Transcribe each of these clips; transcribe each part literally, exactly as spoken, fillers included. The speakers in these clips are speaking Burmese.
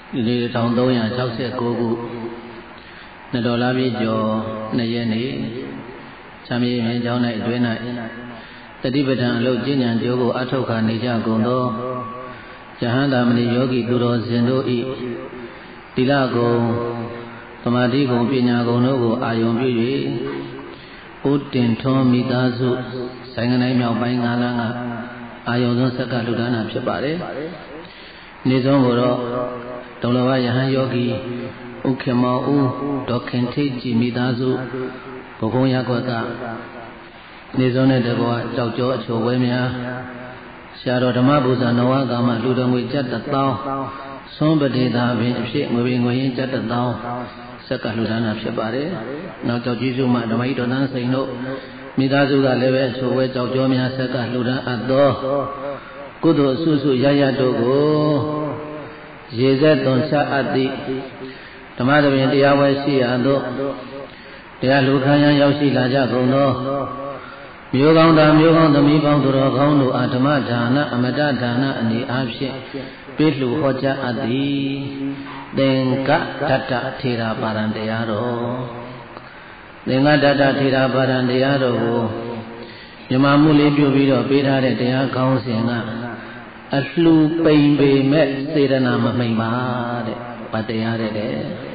Ini tahun tahun yang jauh saya kubu, nedola bijo, nejeni, kami ini jauh naik dua naik. Tadi pada lalu jenjang jogo atau kan neja gondo, jahan damai yogi duro zendoi, tilago, tomadi go pinya gono go ayam biwi, udin tom midazu, sayanganai miao bayi ngalanga, ayam don sekali dana cepare, nizam goro. Tolong ayah yogi, ukema u, dokin teji midazu, pokoknya kota. Ni zona dewa jauh jauh cowoknya, syarah dhamma buza nawa gama ludang wijat datau, sombedi dah binsi mubing wijat datau, sekah ludana separe, nak jauh jisu mak dhamma itu dan seino, midazu galebe cowok jauh jauhnya sekah ludan adoh, kudu susu jaya dogo. Jezat don saati, teman-teman yang dia wasi ado, dia luka yang yausi laja gono, miogong dan miogong demi bang duro gono, adama dana, amada dana ni absi, pilu hoja adi, dengka dada tira barandeyaro, dengka dada tira barandeyaro, nyamamuli biu-biu bidare dia kau singa. Aslu pembe met serana memang de, pataya de.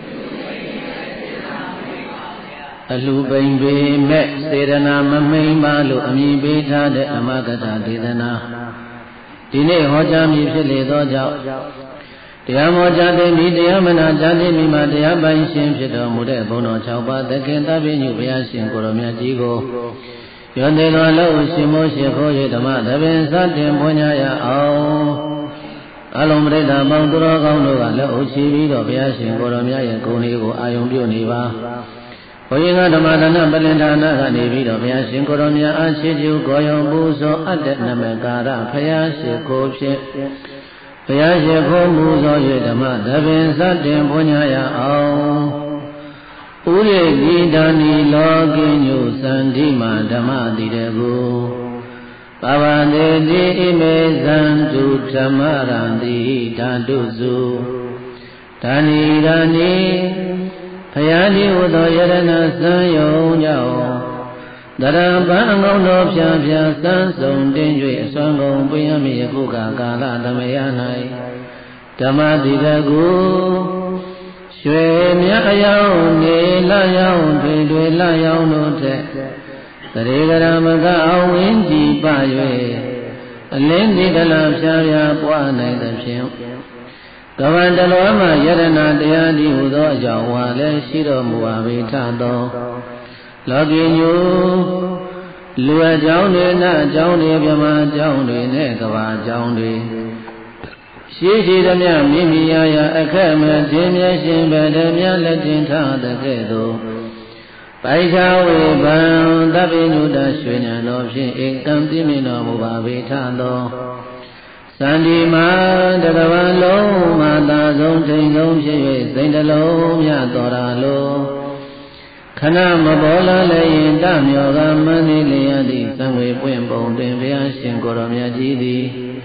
Aslu pembe met serana memang lu ami beda de amagata de dana. Dini hoja mi pile do jauh. Dia hoja de mi dia mana jadi mi ma dia bayi sim pile muda bono coba dekin tapi nyubia sim koromnya jigo. Yonde lo lo simo siko ye dhamma dhabin satin punya ya au alom reda bang duro kaung lo ka lo uchi bi do baya shin koromya ye gung ni ko ayong pyu ni ba Hoyinga dhamma dana palindana ka ni bi do baya shin koromya a chi ju goyong bu so atte namakara phaya shi ko phit baya shi ko mu so ye dhamma dhabin satin punya ya au Ure gidani logi nyu sandi ma dhamma dirego Pavande di ime zantu tamarandi danduzu Dani rani Phayani udo yarana sanyo nyao Darabha angong no pya pya san song din jwe Aswang gong puyami yakuka kala dhamayanai Dhamma dirego Shwe mya ayao ne la yao dwe dwe la yao no te Tarigara maga awin di pa ywe Alin di dala pya pya pwa nai da phim Kavan dalo ama yarana daya di udo jawa le shiro muwa vita do Logi nyu Lua jaun de na jaun de pyama jaun de ne kava jaun de Shi shi dhamya mimi yaya akama jimya shimba dhamya latin tha dake do Paisha we bang tabi nyuda shwenya no phin ekam timi no muba vita do Sandi ma dagava lo ma ta song chain song phit yue sain talo mya tora lo Khana mabola le yin ta myo ga mani liya di sangwe pwin pong twin phaya shin koromya ji di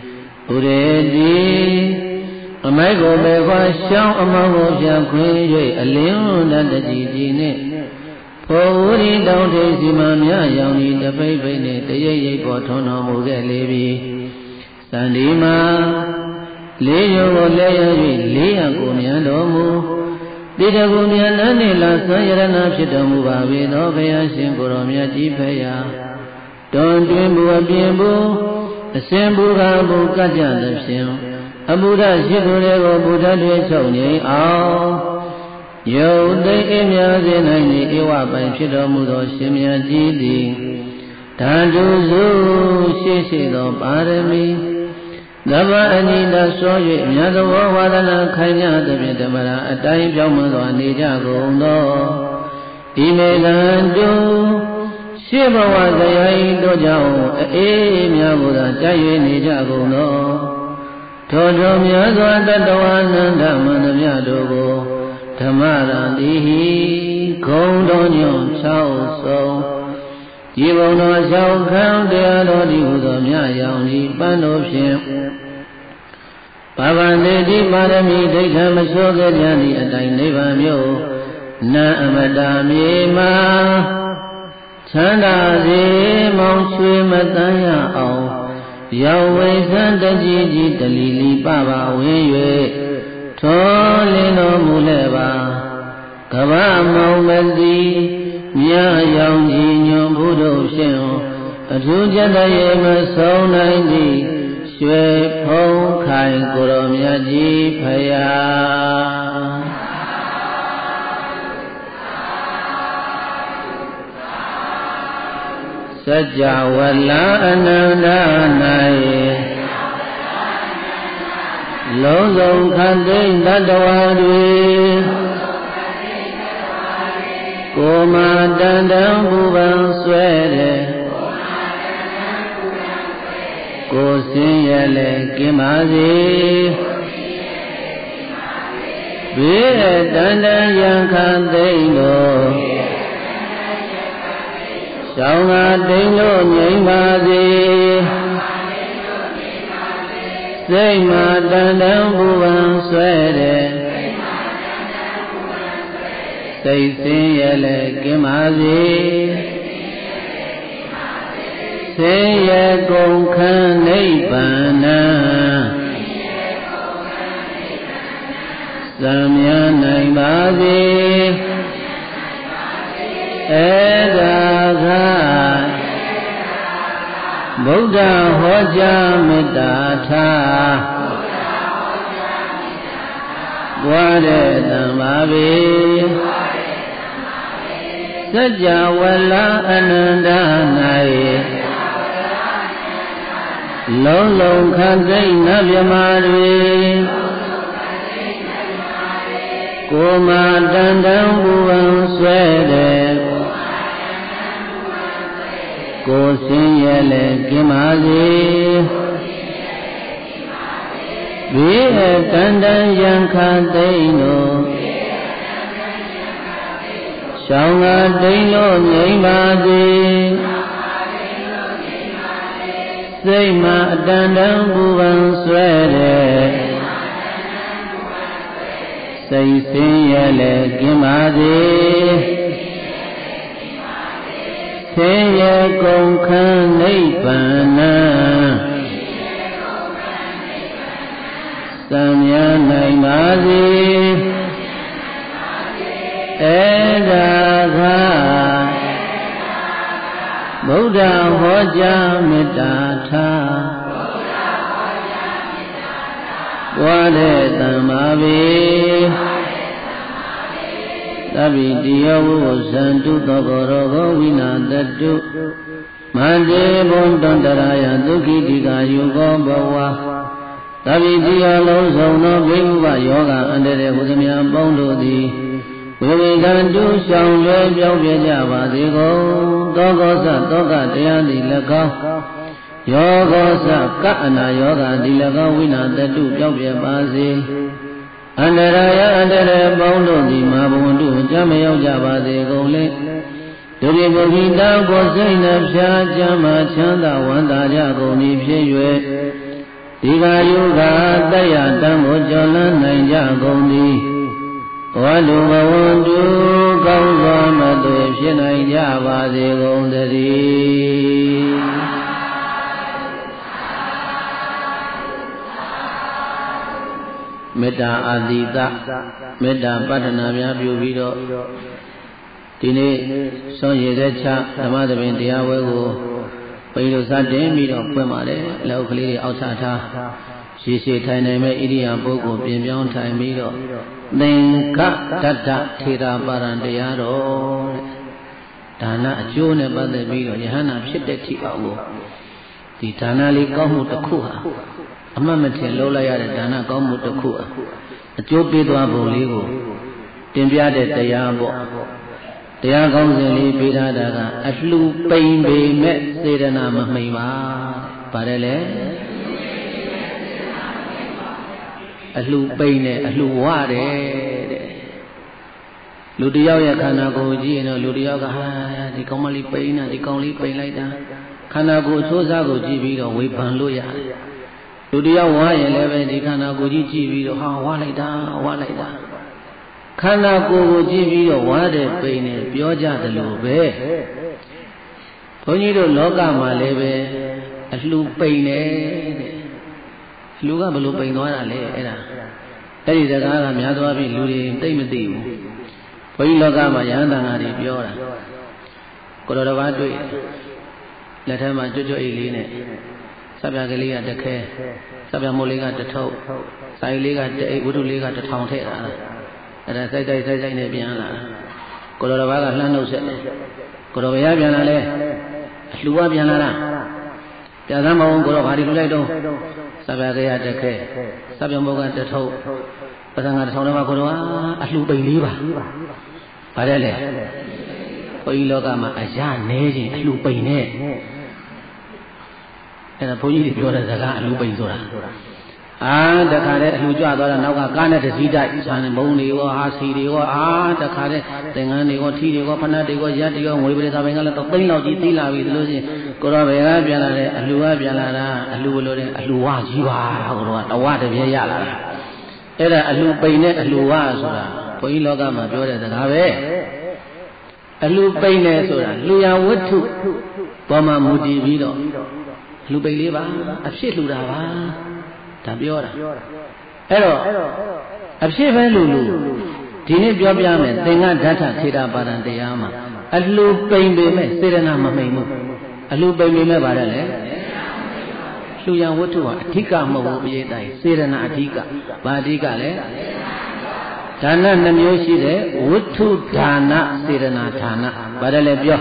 Uredi Amai go be kwa shang amang go pya khwin yue alin da taji ji ne Pho uri dao te sima mya yang ni tapai pai ne tayai yai po thon no mu ke le bi Sandi ma le yo go le ya yue le ya ko myan do mu Tita ko myan nan ne la san yarana phit do mu ba ve do phaya shin koromya ji phaya Don twin bu apyin bu Asin buddha bu kajja thaphin Abuddha shikho lego buddha twe chok ngai aung Yau dai imya sin nai ni ewa pai phit do mu do shin mya ji di Dandu zu shi shi do parami Dhamma anita so yue mya thawo wadana khai nya thaphin dhammara atai pyaung man twa ne ja gung do Ime dandu Shi bhawa dayai do jao ee mya buddha jayue ne ja gung do Tho tho mya swa tattva nanda man thamya do ko dhamma randi hi gong do nyong chao song Ji bong do chao khang taya do di hu do mya yang ni pan do phin ဘာဝနေတိပါရမီဒိဋ္ဌမလျှောခဲ့ကြသည့်အတိုင်းနိဗ္ဗာန်မြို့နာအမတမြေမှာချမ်းသာစေမောင်ရွှေမတန်းရအောင်ရောက်ဝိဇံတကြီးကြီးတလီလီပပဝင်း၍ထောလင်းတော်မူလဲပါကဗ္ဗမောင်မတိမြတ်ရောင်ကြီးညွန်ဘုဒ္ဓရှင်အထူးကြတရေမဆုံးနိုင်သည့်ရွှေဖုံးခိုင်ကိုရောမြတ်ကြီးဖယားစัจ java လာအနန္တ၌လုံးစုံခန္တိတတ္တဝါတွေကိုမာတန်တံဘူပံဆွဲတယ်ကိုစင်းရလေကင်းပါစေဘေးတန်တန်ရံခံသိမ့်လို့ရှောင်းသာတိမ်လို့ငြိမ်ပါစေစိတ်မှာတန်တန်ဘူပံဆွဲတယ်စိတ်စင်းရလေကင်းပါစေဆင်းရဲကုန်ခန်းနိဗ္ဗာန်သံမြာနိုင်ပါစေဧဒါခဗုဒ္ဓဟောကြားမေတ္တာထားဘွားတဲ့သံပါပေစัจ java လာအနန္တ၌လုံးလုံးခန္တိနတ်မြမာတွေကိုမာတန်တံဘူပံဆွဲတယ်ကိုစင်းရလေကင်းပါစေဘေးတန်တန်ရံခသိမ့်တို့ရှောင်းသာတိမ်လို့ငြိမ်ပါစေစိတ်မှာအတန်တန်ဘူပံဆွဲတယ်စိတ်စင်းရလေကင်းပါစေဆင်းရဲကုန်ခန်းနိဗ္ဗာန်သံမြာနိုင်ပါစေဧဒါခဗုဒ္ဓဟောကြားမေတ္တာထားဘွားတဲ့သံပါပေသဗ္ဗိတိယောဝုဇန္တုသောဘောရောဂောဝိနာတတုမန္တေဘုံတန္တရာယဒုက္ခိတိကာယုကောဘဝသဗ္ဗိတိယောလုံးစုံသောဘိဗုဘယောဂအန္တရေဟုသမျှပေါင်းတို့သည်ဝိဝေကံတုရှောင်ရွယ်ပြောင်းပြကြပါစေကုန်သောကောသသောကတရားသည်၎င်းယောဂောသကအနာယောဂသည်၎င်းဝိနာတတုပြောင်းပြပါစေအန္တရာယအန္တရေပေါင်းတို့သည်မာဘဝန္တုကြမရောက်ကြပါစေကုန်လေဒုတိယဘုခိတောကိုစိတ်နှဖျားကြမှာချမ်းသာဝန္တာကြကုန်သည်ဖြစ်၍ဒီဃာယုဂတရားတံကိုကျော်လန်းနိုင်ကြကုန်သည်ဘဝလူဘဝန္တုကောင်းစွာမသွေဖြစ်နိုင်ကြပါစေကုန်သတည်းမေတ္တာအာတိတမေတ္တာပတ္ထနာများပြုပြီးတော့ဒီနေ့ဆုံးရတဲ့ချဓမ္မသဘင်တရားဝဲကိုပိလို့စတင်ပြီးတော့ဖွင့်ပါတယ်လောက်ကလေးတွေအောက်ချထားရေရှည်ထိုင်နိုင်မဲ့ဣရိယာပုဂ္ဂိုလ်ပြင်ပြောင်းထိုင်ပြီးတော့သင်္ကတတ္တထေရပါရံတရားတော်ဒါနအကျိုးနဲ့ပတ်သက်ပြီးတော့ယဟန္တာဖြစ်တဲ့ထိအောင်ကိုဒီဒါနလေးကောင်းမှုတစ်ခုဟာအမှတ်မထင်လို့လိုက်ရတဲ့ဒါနကောင်းမှုတစ်ခုအကျိုးပေးသွားပုံလေးကိုတင်ပြတဲ့တရားပေါ့တရားကောင်းစဉ်လေးပေးထားတာကအလှပိန်ပေမဲ့စေတနာမမှိန်ပါပါတယ်လေအလှပိန်နဲ့အလှဝတယ်တဲ့လူတယောက်ရဲ့ခန္ဓာကိုယ်ကြည့်ရင်တော့လူတယောက်ကဟာဒီကောင်းမလေးပိန်တာဒီကောင်းလေးပိန်လိုက်တာခန္ဓာကိုယ်အချိုးစားကိုကြည့်ပြီးတော့ဝေဖန်လို့ရတယ်လူတယောက်ဝါရင်လည်းပဲဒီခန္ဓာကိုယ်ကြီးကြည့်ပြီးတော့ဟာဝါလိုက်တာဝါလိုက်တာခန္ဓာကိုယ်ကိုကြည့်ပြီးတော့ဝါတဲ့ပိန်နဲ့ပြောကြတယ်လို့ပဲဘုန်းကြီးတို့လောကမှာလည်းပဲအလှပိန်နဲ့တဲ့အလှကဘယ်လိုပိန်သွားတာလဲအဲ့ဒါအဲ့ဒီစကားကများသောအားဖြင့်လူတွေသိမသိဘူးဘုန်းကြီးလောကမှာယဟန်တန်ဃာတွေပြောတာကိုတော်တော်ဘာတွေ့လက်ထဲမှာကြွကြွအိတ်လေးနဲ့စပ်ပြကလေးကတစ်ခဲစပ်ပြမိုးလေးကတစ်ထုပ်စာရီလေးကတစ်အိတ်ဝတ္ထုလေးကတစ်ထောင်ထည့်တာအဲ့ဒါစိုက်စိုက်စိုက်စိုက်နဲ့ပြန်လာကိုတော်တော်ဘာကလှမ်းနှုတ်ဆက်ကိုတော်ဘုရားပြန်လာလဲအလှကပြန်လာလားပြသမ်းမအောင်ကိုတော်ဘာဒီလူလိုက်တော့စပ်ပြကလေးကတစ်ခဲစပ်ပြမိုးကတစ်ထုပ်ပဒံကတစ်ထောင်ထဲမှာကိုတော်ကအလှပိန်လေးပါဗါတယ်လေဘုန်းကြီးလောကမှာအရာနဲခြင်းအလှပိန်နဲ့အဲ့ဒါဘုန်းကြီးတွေပြောတဲ့စကားအလှပိန်ဆိုတာအာတခါတည်းအလှကြွသွားတာနောက်ကကားနဲ့တစည်းတိုက်ဆန်မုံတွေရောဟာစီတွေရောအာတခါတည်းသင်္ကန်းတွေရောထီတွေရောဖဏတ်တွေရောရက်တွေရောငွေပရိသဘင်ကလည်းတော့သိန်းလောက်ကြီးသိလာပြီလို့ချင်းကိုရောဘယ်ကပြန်လာတဲ့အလှကပြန်လာတာအလှလို့တဲ့အလှဝကြီးပါကိုရောတဝတပြည့်ရလာတာအဲ့ဒါအလှပိန်နဲ့အလှဝဆိုတာဘုန်းကြီးလောကမှာပြောတဲ့စကားပဲအလှပိန်နဲ့ဆိုတာလူရဝတ္ထုပေါ်မှာမူတည်ပြီးတော့လူပိန်လေးပါအဖြစ်လှူတာပါဒါပြောတာအဲ့တော့အဖြစ်ပဲလူလူဒီနေ့ပြောပြမယ်သင်္ကဓာတ်ထေတာပါဒံတရားမှာအလှပိန်ပေမဲ့စေရနာမမိန်ဘူးအလှပိန်ပေမဲ့ပါတယ်လေလှူရဝတ္ထုဟာအဓိကမဟုတ်ဘူးပြည့်တိုင်းစေရနာအဓိကဘာအဓိကလဲဒါနနှမျိုးရှိတဲ့ဝတ္ထုဒါနစေရနာဌာနပါတယ်လေပြော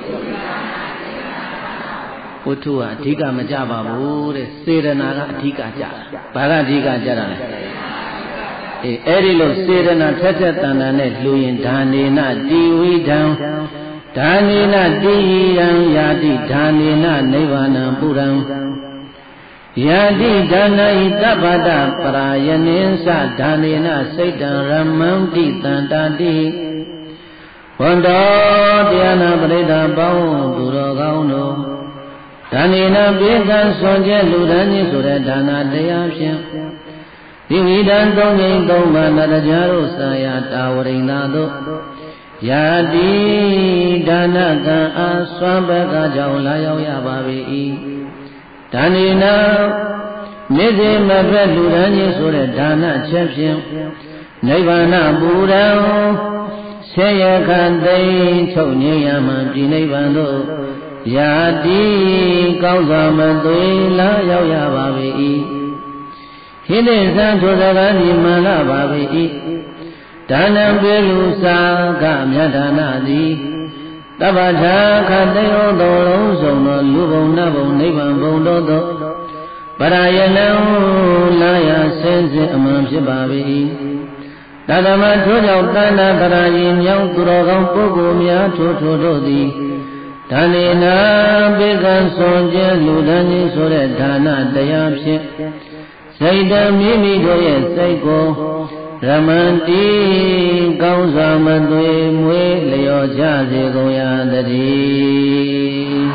ဝတ္ထုဟာအဓိကမကြပါဘူးတဲ့စေရနာကအဓိကကြတာဘာကအဓိကကြတာလဲအေးအဲ့ဒီလိုစေရနာထက်ထက်တန်တန်နဲ့လှူရင်ဒါနေနတိဝိဒံဒါနေနတိယံယာတိဒါနေနနိဗ္ဗာနံပုရံယာတိဒါနဣတပ္ပတပရာယနိသဒါနေနစိတ်တံရမံတိတန္တာတိဝန္တောတရားနာပရိသတ်ပေါင်းသူတော်ကောင်းတို့ဒါနေနဘေကံဆွန်ကျဲလူဒန်းကြီးဆိုတဲ့ဒါနာတရားဖြင့်ဒီဝိဒံသုံးငိမ့်သုံးပါးနတကြားတို့ဆာယတာဝရိန္ဒတို့ယာတိဒါနကံအားစွမ်းဘကကြောင့်လာရောက်ရပါ၏ဒါနေနမေဇေမဘက်လူဒန်းကြီးဆိုတဲ့ဒါနချက်ဖြင့်နိဗ္ဗာန်ပူရံဆေယခံသိချုပ်ငြိမ်းရမှပြည်နိဗ္ဗာန်တို့ယာတိကောင်းစွာမသွေလာရောက်ရပါ၏ဟိနေသံထိုစကားဒီမှန်လာပါ၏ဒါနံပေလူစာကမြတ်ဒါနသည်တပ္ပထာခတေယောတော်လုံးစုံသောလူဘုံနတ်ဘုံနိဗ္ဗာန်ဘုံတို့သောပရာယနံလာရဆင်းစဉ်အမှန်ဖြစ်ပါ၏တသမထိုကြောင့်တဏ္ဍပရာယင်မြောင်းသူတော်ကောင်းပုဂ္ဂိုလ်များထိုထိုတို့သည်ဒါနေနာဘေကံဆွန်ကျဲလူဒန်းကြီးဆိုတဲ့ဒါနတရားဖြင့်စိတ်တမိမိတို့ရဲ့စိတ်ကိုရမန္တိကောင်းစွာမသွေမွေးလျော်ကြစေကုန်ရသတည်း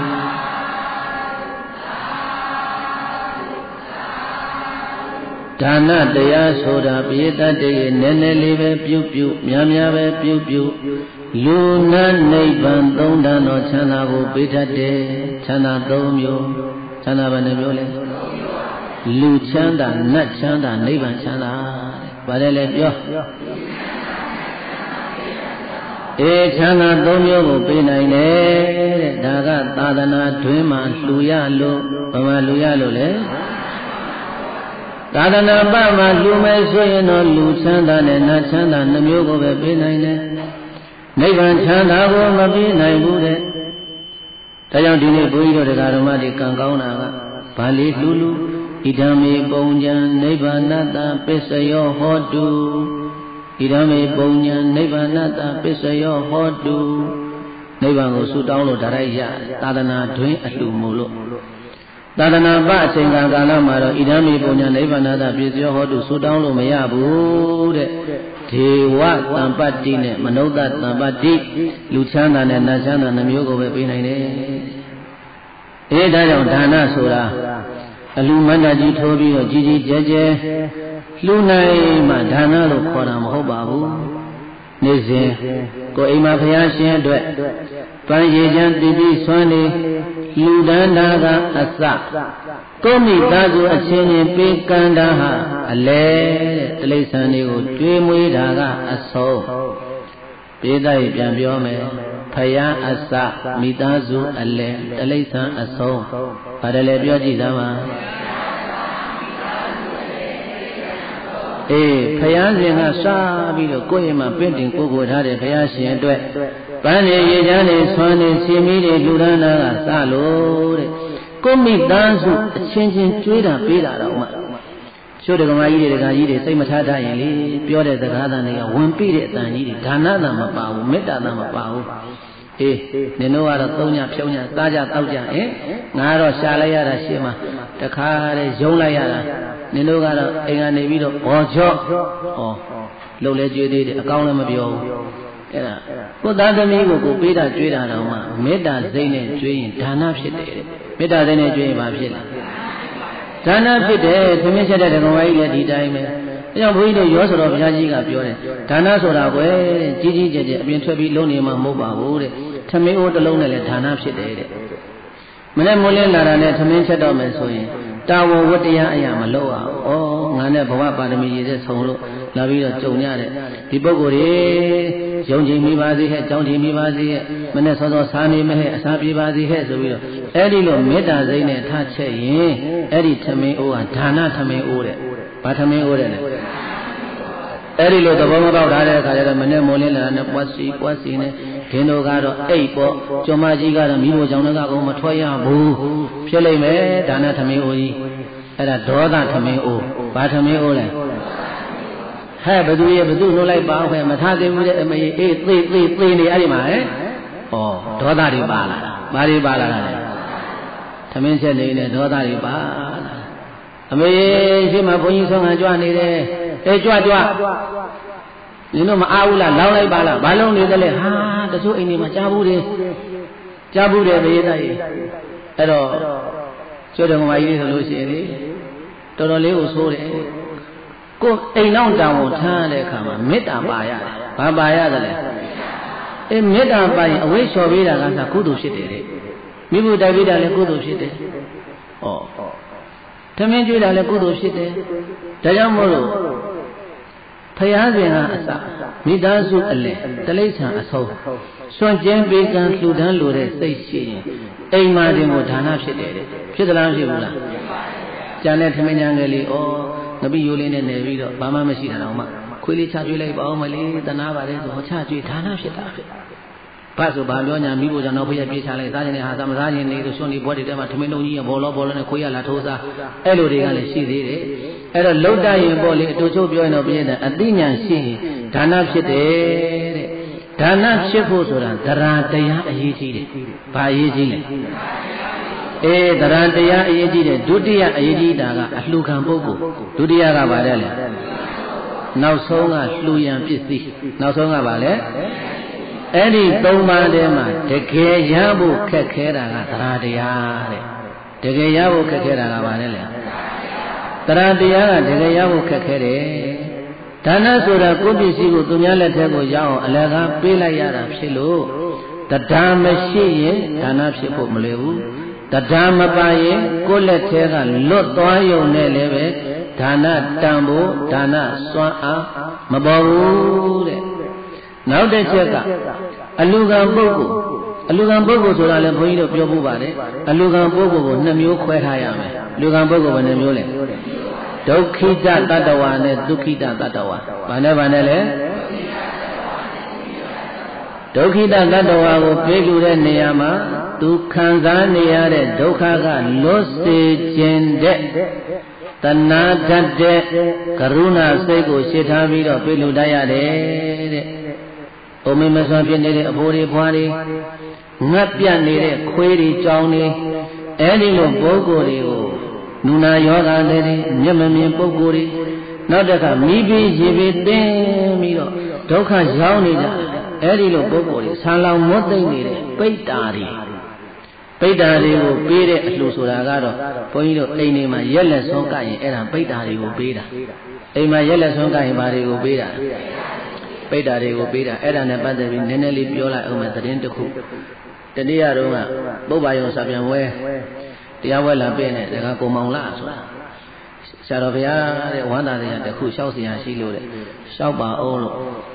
ဒါနတရားဆိုတာပိဋကတ်တည်းနည်းနည်းလေးပဲပြုပြုများများပဲပြုပြုလူနာနိဗ္ဗာန်သုံးတန်သောချမ်းသာကိုပေးတတ်တယ်ချမ်းသာသုံးမျိုးချမ်းသာဘယ်နှမျိုးလဲလူချမ်းသာနတ်ချမ်းသာနိဗ္ဗာန်ချမ်းသာပါတယ်လေပြောအေးချမ်းသာသုံးမျိုးကိုပေးနိုင်တယ်တဲ့ဒါကသာသနာတွင်မှာလှူရလို့ဘာမှလှူရလို့လဲသာသနာ့ဘမှာလှူမယ်ဆိုရင်တော့လူချမ်းသာနဲ့နတ်ချမ်းသာနှမျိုးကိုပဲပေးနိုင်တယ်နိဗ္ဗာန်ချမ်းသာကိုမပေးနိုင်ဘူးတဲ့ဒါကြောင့်ဒီနေ့ဘုန်းကြီးတို့တရားတော်မတွေကံကောင်းတာကဗာလိလှူလှူဣဒံမေပုံဉ္ဇနိဗ္ဗာနတပစ္စယောဟောတုဣဒံမေပုံဉ္ဇနိဗ္ဗာနတပစ္စယောဟောတုနိဗ္ဗာန်ကိုဆုတောင်းလို့ဒါရိုက်ရသာသနာတွင်အလှူမို့လို့သာသနာပအချိန်ကာလမှာတော့ဣဒံမေပုံဉ္ဇနိဗ္ဗာနတပစ္စယောဟောတုဆုတောင်းလို့မရဘူးတဲ့ဒေဝတံပတ္တိနဲ့မနုဿတံပတ္တိလူချမ်းသာနဲ့နတ်ချမ်းသာနှမျိုးကိုပဲပေးနိုင်တယ်။အဲဒါကြောင့်ဒါနဆိုတာအလူမန္တကြီးထိုးပြီးတော့ကြီးကြီးကျယ်ကျယ်လှူနိုင်မှဒါနလို့ခေါ်တာမဟုတ်ပါဘူးနေ့စဉ်ကိုအိမ်မှာဘုရားရှင်အတွက်ပန်းရည်ချမ်းတည်ပြီးဆွမ်းနေလူဒန်းတာကအစကိုမိသားစုအချင်းချင်းပေးကမ်းတာဟာအလဲတဲ့တိရစ္ဆာန်တွေကိုကျွေးမွေးတာကအဆုံးပြေးတိုက်ပြန်ပြောမယ်ဖယားအစမိသားစုအလဲတိရစ္ဆာန်အဆုံးဘာတယ်လဲပြောကြည့်သမ်းပါအေးဖယားရှင်ကစားပြီးတော့ကိုယ့်ရဲ့မှာပင့်တင်ကိုယ်ကိုထားတဲ့ဖယားရှင်အတွက်ပန်းနေရေချမ်းနေဆွမ်းနေရှင်မီးတွေလူဒန်းတာကစလို့တဲ့ကိုမိသားစုအချင်းချင်းကျွေးတာပေးတာတော့မှချို့တက္ကမကြီးတွေတက္ကကြီးတွေစိတ်မထားတတ်ရင်လေပြောတဲ့စကားသံတွေကဝင်ပြီးတဲ့အတန်ကြီးတွေဒါနသံမပါဘူးမေတ္တာသံမပါဘူးအေးနင်တို့ကတော့သုံးညဖြုံးညစားကြတောက်ကြဟင်ငါကတော့ရှာလိုက်ရတာရှင်းမှာတခါတည်းယုံလိုက်ရတာနင်တို့ကတော့အိမ်ကနေပြီးတော့ဘော်ချော့ဟောလှုပ်လဲကြွေးသေးတယ်အကောင်းလည်းမပြောဘူးအဲ့ဒါကိုသားသမီးကိုကိုပေးတာကြွေးတာတော့မှမေတ္တာစိတ်နဲ့ကြွေးရင်ဒါနဖြစ်တယ်တဲ့မေတ္တာစိတ်နဲ့ကြွေးရင်ဘာဖြစ်လဲဒါနဖြစ်တယ်သမင်းချက်တဲ့ဓမ္မကြီးလည်းဒီတိုင်းပဲအဲကြောင့်ဘုန်းကြီးတို့ရောဆိုတော်ဘုရားကြီးကပြောတယ်ဒါနဆိုတာကွယ်ကြီးကြီးကျယ်ကျယ်အပြင်ထွက်ပြီးလုံးနေမှမဟုတ်ပါဘူးတဲ့သမင်းအိုးတစ်လုံးနဲ့လည်းဒါနဖြစ်တယ်တဲ့မနေ့မိုးလင်းလာတာနဲ့သမင်းချက်တော့မယ်ဆိုရင်တာဝဝတ္တရားအရာမလုပ်အောင်ဩငါနဲ့ဘဝပါရမီရည်တဲ့ဆုံးလို့လာပြီးတော့ကြုံရတဲ့ဒီပုဂ္ဂိုလ်တွေယုံကြည်မိပါစေဟဲ့ကြောင်းကြည်မိပါစေဟဲ့မနဲ့စောစောစားနေမဟဲ့အစာပြေပါစေဟဲ့ဆိုပြီးတော့အဲ့ဒီလိုမေတ္တာစိတ်နဲ့ထားချက်ရင်အဲ့ဒီသမင်းအိုးဟာဒါနသမင်းအိုးတဲ့ဘာသမင်းအိုးတဲ့လဲအဲ့ဒီလိုသဘောမပေါက်ထားတဲ့အခါကျတော့မနဲ့မိုးလင်းလာတဲ့ပွားစီပွားစီနဲ့ခင်းတို့ကတော့အိတ်ပေါ့ကျော်မကြီးကတော့မိဖို့ကြောင့်လည်းကောမထွက်ရဘူးဖြစ်လိမ့်မယ်ဒါနသမင်းအိုးကြီးအဲ့ဒါဒေါသသမင်းအိုးဘာသမင်းအိုးလဲဟဲ့ဘသူရဲ့ဘသူနှုတ်လိုက်ပါဟဲ့မထားသေးဘူးတဲ့အမေအေးသေးသေးသေးနေအဲ့ဒီမှာဟဲ့ဩဒေါသတွေပါလာတာဘာတွေပါလာတာလဲသမင်းချက်နေတဲ့ဒေါသတွေပါလာအမေရှိမှဘုန်းကြီးဆုံးခံကြွနေတယ်အေးကြွကြွနင်တို့မအားဘူးလားလောင်းလိုက်ပါလားဘာလုံးနေသလဲဟာတချို့အိမ်တွေမှာကြားဘူးတယ်ကြားဘူးတယ်ဘေးသားကြီးအဲ့တော့ကျွတ်တော်မကြီးလေးဆိုလို့ရှိရင်လေတော်တော်လေးကိုဆိုးတယ်ကိုအိမ်နောက်တောင်ကိုထားတဲ့အခါမှာမေတ္တာပါရတယ်ဘာပါရတယ်လဲအေးမေတ္တာပါရင်အဝိဇ္ဇော်ပေးတာကသာကုသိုလ်ဖြစ်တယ်လေမိဘတိုက်ပေးတာလည်းကုသိုလ်ဖြစ်တယ်ဟောသမင်းကျွေးတာလည်းကုသိုလ်ဖြစ်တယ်ဒါကြောင့်မို့လို့ဖယားရှင်ကအစမိသားစုအလယ်တိရစ္ဆာန်အဆုံးစွန့်ကျင်ပေးကံလှူဒန်းလိုတဲ့စိတ်ရှိရင်အိမ်မှာတင်ကိုဒါနဖြစ်တယ်တဲ့ဖြစ်သလားဖြစ်ဘူးလားကျန်တဲ့သမင်းညာငယ်လေးဩငပိယိုးလေးနဲ့နေပြီးတော့ဘာမှမရှိတာတော့မှခွေးလေးချကျွေးလိုက်ပါအောင်မလေးတနာပါလေဆိုဟောချကျွေးဒါနဖြစ်တာဖြစ်ဘာဆိုဘာပြောညာမိဖို့ကြောင့်တော့ဘုရားပြေးချလိုက်စားခြင်းနဲ့ဟာသမစားခြင်းနေလို့စွန့်ဒီဘွက်တွေတဲမှာသမင်းလုံးကြီးရဘောလောဘောလောနဲ့ခွေးရလာထိုးစားအဲ့လိုတွေကလည်းရှိသေးတယ်အဲ့တော့လှုပ်တတ်ရင်ပေါ့လေအတူချုပ်ပြောရင်တော့ပြည့်တဲ့အသိဉာဏ်ရှိရင်ဒါနဖြစ်တယ်တဲ့ဒါနဖြစ်ဖို့ဆိုတာသရတရားအရေးကြီးတယ်ဘာအရေးကြီးလဲအေးသရတရားအရေးကြီးတယ်ဒုတိယအရေးကြီးတာကအလှူခံပုဂ္ဂိုလ်ဒုတိယကဘာလဲလဲနောက်ဆုံးကလှူရန်ပစ္စည်းနောက်ဆုံးကဘာလဲအဲ့ဒီသုံးပါးထဲမှာတကယ်ရဖို့ခက်ခဲတာကသရတရားတဲ့တကယ်ရဖို့ခက်ခဲတာကဘာလဲလဲသရတရားကတကယ်ရဖို့ခက်ခဲတယ်ဒါနဆိုတာကိုယ်ပစ္စည်းကိုသူများလက်ထဲကိုရောက်အောင်အလကားပေးလိုက်ရတာဖြစ်လို့တရားမရှိရင်ဒါနဖြစ်ဖို့မလွယ်ဘူးတရားမပါရင်ကိုယ်လက်ထဲကလွတ်သွားရုံနဲ့လည်းပဲဒါနတန်ဖို့ဒါနစွမ်းအားမပေါ်ဘူးတဲ့နောက်တစ်ချက်ကအလူကံပုဂ္ဂိုလ်အလူကံပုဂ္ဂိုလ်ဆိုတာလည်းဘုန်းကြီးတို့ပြောဖို့ပါတယ်အလူကံပုဂ္ဂိုလ်ကိုနှစ်မျိုးခွဲထားရမယ်လူကံပုဂ္ဂိုလ်ဘယ်နှမျိုးလဲဒုက္ခိတတတ္တဝါနဲ့ဒုက္ခိတတတ္တဝါဘာနဲ့ဘာနဲ့လဲဒုက္ခိတတတ္တဝါကိုပြေးလူတဲ့နေရာမှာသူခံစားနေရတဲ့ဒုက္ခကလွတ်စေခြင်းတဲ့တဏှာတတ်တဲ့ကရုဏာစိတ်ကိုရှင်းထားပြီးတော့ပြေးလူတတ်ရတယ်တဲ့။အိုမေမစွာဖြစ်နေတဲ့အဖိုးတွေဖွားတွေငတ်ပြတ်နေတဲ့ခွေးတွေကြောင်းတွေအဲဒီလိုပုဂ္ဂိုလ်တွေကိုနုနာယောဂတွေမျက်မမြင်ပုဂ္ဂိုလ်တွေနောက်တစ်ခါမိပြီးရေပြီးတင်းပြီးတော့ဒုက္ခရောက်နေကြအဲဒီလိုပုဂ္ဂိုလ်တွေဆံလောင်မွတ်သိမ့်နေတဲ့ပိတ္တာတွေပိဋ္ဌာတွေကိုပေးတဲ့အလှူဆိုတာကတော့ဘုန်းကြီးတို့အိမ်တွေမှာရက်လက်ဆုံးကရင်အဲ့ဒါပိဋ္ဌာတွေကိုပေးတာအိမ်မှာရက်လက်ဆုံးကရင်ဘာတွေကိုပေးတာပိဋ္ဌာတွေကိုပေးတာအဲ့ဒါနဲ့ပတ်သက်ပြီးနည်းနည်းလေးပြောလိုက်အောင်မယ်သတင်းတစ်ခုတတိယတုန်းကပုဗ္ဗာယုံစာပြန်ဝဲတရားဝဲလာပြည့်နေတခါကိုမောင်လာဆိုတာဆရာတော်ဘုရားတဲ့ဝမ်းသာတရားတစ်ခုလျှောက်เสียရှိလို့တဲ့လျှောက်ပါအောင်လို့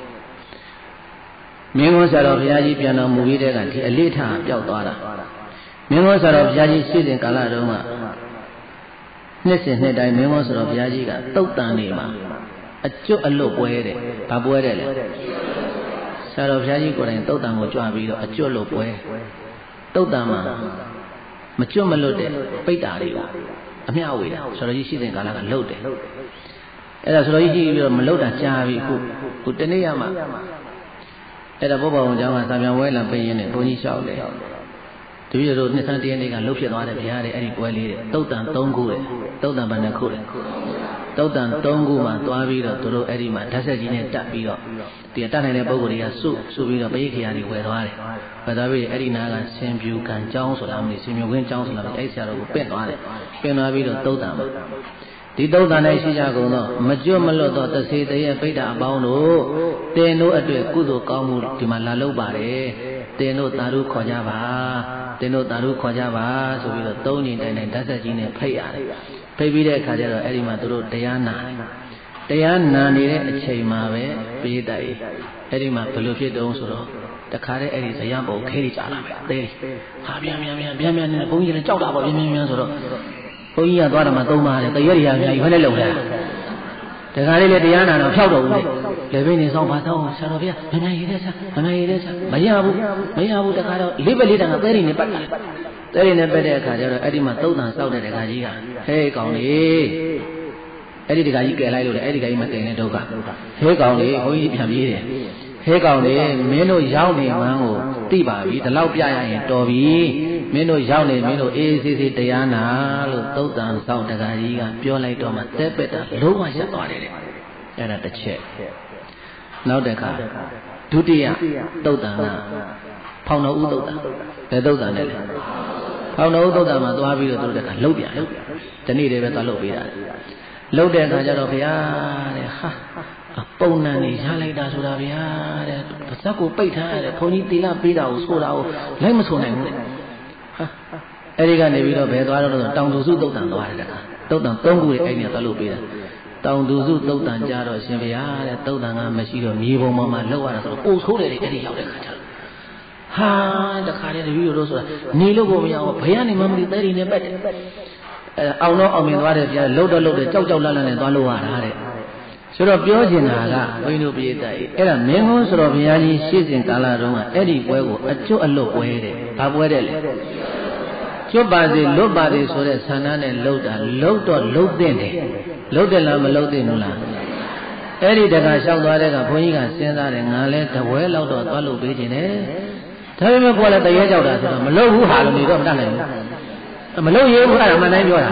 မင်းတို့ဆရာတော်ဘုရားကြီးပြန်တော်မူပြီးတဲ့ကဒီအလေးထားပျောက်သွားတာမင်းတို့ဆရာတော်ဘုရားကြီးရှိစဉ်ကာလတုန်းကနှစ်စဉ်နှစ်တိုင်းမင်းတို့ဆရာတော်ဘုရားကြီးကတုတ်တန်နေမှာအကျွတ်အလွတ်ပွဲတဲ့ဘာပွဲတဲ့လဲဆရာတော်ဘုရားကြီးကိုယ်တိုင်တုတ်တန်ကိုကြွပြီးတော့အကျွတ်လွတ်ပွဲတုတ်တန်မှာမကျွတ်မလွတ်တဲ့ပိဋ္ဌာတွေကိုအမျှဝေတာဆရာတော်ကြီးရှိစဉ်ကာလကလှုပ်တယ်အဲ့ဒါဆရာတော်ကြီးရှိပြီးတော့မလှုပ်တာကြားပြီခုခုတနေ့ရမှာအဲ့ဒါဘုရားဝန်ကျောင်းကစာပြန်ဝဲလာပြင်ရင်းနဲ့ဘုန်းကြီးလျှောက်တယ်တပည့်တော်နှစ်ဆန်းတရက်နေ့ကလှုပ်ဖြစ်သွားတယ်ဗျာတဲ့အဲ့ဒီပွဲလေးတဲ့တုတ်တန်၃ခုတဲ့တုတ်တန်ဘယ်နှခုလဲတုတ်တန်၃ခုမှသွားပြီးတော့သူတို့အဲ့ဒီမှာဓာတ်ဆက်ကြီးနဲ့တက်ပြီးတော့ဒီတက်နိုင်တဲ့ပုံကိုယ်တွေကစုစုပြီးတော့ပရိခေယာတွေဝယ်သွားတယ်ဝယ်သွားပြီးအဲ့ဒီနာကဆင်ပြူကံကျောင်းဆိုတာမျိုးဆင်ပြူခင်းကျောင်းဆိုတာမျိုးအဲ့ဆရာတော်ကိုပင့်သွားတယ်ပင့်သွားပြီးတော့တုတ်တန်မှာဒီတုတ်တန်နဲ့ရှိကြကုန်တော့မကျွတ်မလွတ်တော့တစေတရဲ့ပိဋ္ဌာအပေါင်းတို့တင်တို့အတွက်ကုသိုလ်ကောင်းမှုဒီမှာလာလုပ်ပါတယ်တင်တို့သာဓုခေါ်ကြပါတင်တို့သာဓုခေါ်ကြပါဆိုပြီးတော့သုံးညင်တိုင်းတိုင်းဓာတ်ဆက်ကြီးနဲ့ဖိတ်ရတယ်ဖိတ်ပြီးတဲ့အခါကျတော့အဲ့ဒီမှာသူတို့တရားနာတရားနာနေတဲ့အချိန်မှာပဲပိဋကတ်ကြီးအဲ့ဒီမှာဘယ်လိုဖြစ်တုံးဆိုတော့တခါတည်းအဲ့ဒီဇယံပုံခဲကြီးကြာလာပဲအသေးဟာပြန်ပြန်ပြန်ပြန်ပြန်နေဘုန်းကြီးလည်းကြောက်တာပေါ့ပြန်ပြန်ပြန်ဆိုတော့ဘုန်းကြီးကသွားတယ်မှာသုံးပါတယ်တရက်ရည်အများကြီးခွဲနဲ့လုံလာတခါလေးလေတရားနာတော့ဖြောက်တော့ဘူးလေလေဘိနေဆောင်ပါတော့ဆရာတော်ဗျာမနိုင်ရည်တဲ့ဆရာမနိုင်ရည်တဲ့ဆရာမရဘူးမရဘူးတခါတော့လေးပဲလေးတန်ကသဲရည်နဲ့ပတ်တယ်သဲရည်နဲ့ပတ်တဲ့အခါကျတော့အဲ့ဒီမှာသုံးတန်စောက်တဲ့တခါကြီးကဟဲ့ကောင်လေးအဲ့ဒီတခါကြီးကယ်လိုက်လို့လေအဲ့ဒီတခါကြီးမကယ်နဲ့ဒုက္ခဟဲ့ကောင်လေးဘုန်းကြီးပြန်ပြေးတယ်ဟဲ့ကောင်လေးမင်းတို့ရောက်နေမှန်းကိုသိပါပြီဒီလောက်ပြရရင်တော်ပြီမင်းတို့ရောက်နေမင်းတို့အေးအေးဆေးဆေးတရားနာလို့သုတ်တန်ဆောင်တခါကြီးကပြောလိုက်တော့မှသက်ပက်တာလုံးဝရပ်သွားတယ်တဲ့အဲ့ဒါတစ်ချက်နောက်တစ်ခါဒုတိယသုတ်တန်ကဖောင်တော်ဥသုတ်တန်ဘယ်သုတ်တန်လဲဖောင်တော်ဥသုတ်တန်မှာသွားပြီးတော့သူတို့တခါလှုပ်ပြန်ဒီနေ့တည်းပဲသွားလှုပ်ပေးတာလှုပ်တဲ့အခါကျတော့ဘုရားတဲ့ဟာပုံနံနေရလိုက်တာဆိုတာဗျာတဲ့ပါဇက်ကိုပိတ်ထားရတယ်ဘုန်းကြီးသီလပေးတာကိုဆိုတာကိုလိုက်မဆိုနိုင်ဘူးတဲ့ဟာအဲ့ဒီကနေပြီးတော့ဘယ်သွားတော့ဆိုတောင်သူစုသုတ်တန်သွားတယ်တခါသုတ်တန်၃ခုရဲ့အဲ့ဒီကသွားလို့ပေးတာတောင်သူစုသုတ်တန်ကြတော့ရှင်ဗျာတဲ့သုတ်တန်ကမရှိတော့မြေပုံပေါ်မှာလောက်ရတာဆိုတော့ပို့ဆိုးတယ်လေအဲ့ဒီရောက်တဲ့ခါကျတော့ဟာတခါတည်းတပည့်တို့ဆိုတာနေလို့ကိုမရဘူးဘယ်ကနေမှမသိသေးတယ်နဲ့ပတ်တယ်အဲအောင်တော့အောင်မြင်သွားတယ်ဗျာလှုပ်တော့လှုပ်တယ်ကြောက်ကြောက်လန့်လန့်နဲ့သွားလို့ရတာတဲ့ဆိုတော့ပြောချင်တာကဘုန်းကြီးတို့ပြည့်တဲ့အဲ့ဒါမင်းကုန်းဆိုတော့ဘုရားကြီးရှေ့စဉ်ကာလတုန်းကအဲ့ဒီပွဲကိုအကျွတ်အလွတ်ပွဲတဲ့ဘာပွဲတဲ့လဲကျွတ်ပါစေလွတ်ပါစေဆိုတဲ့ဆန္ဒနဲ့လှုပ်တာလှုပ်တော့လှုပ်တဲ့တယ်လှုပ်တယ်လားမလှုပ်တဲ့ဘူးလားအဲ့ဒီတခါလျှောက်သွားတဲ့ကဘုန်းကြီးကစဉ်းစားတယ်ငါလဲတပွဲလောက်တော့သွားလို့ပေးခြင်းတယ်ဒါပေမဲ့ကိုယ်လည်းတရေကြောက်တာဆိုတော့မလှုပ်ဘူးဟာလို့နေတော့မတတ်နိုင်ဘူးမလှုပ်ရဲဘူးအဲ့ဒါမှန်တိုင်းပြောတာ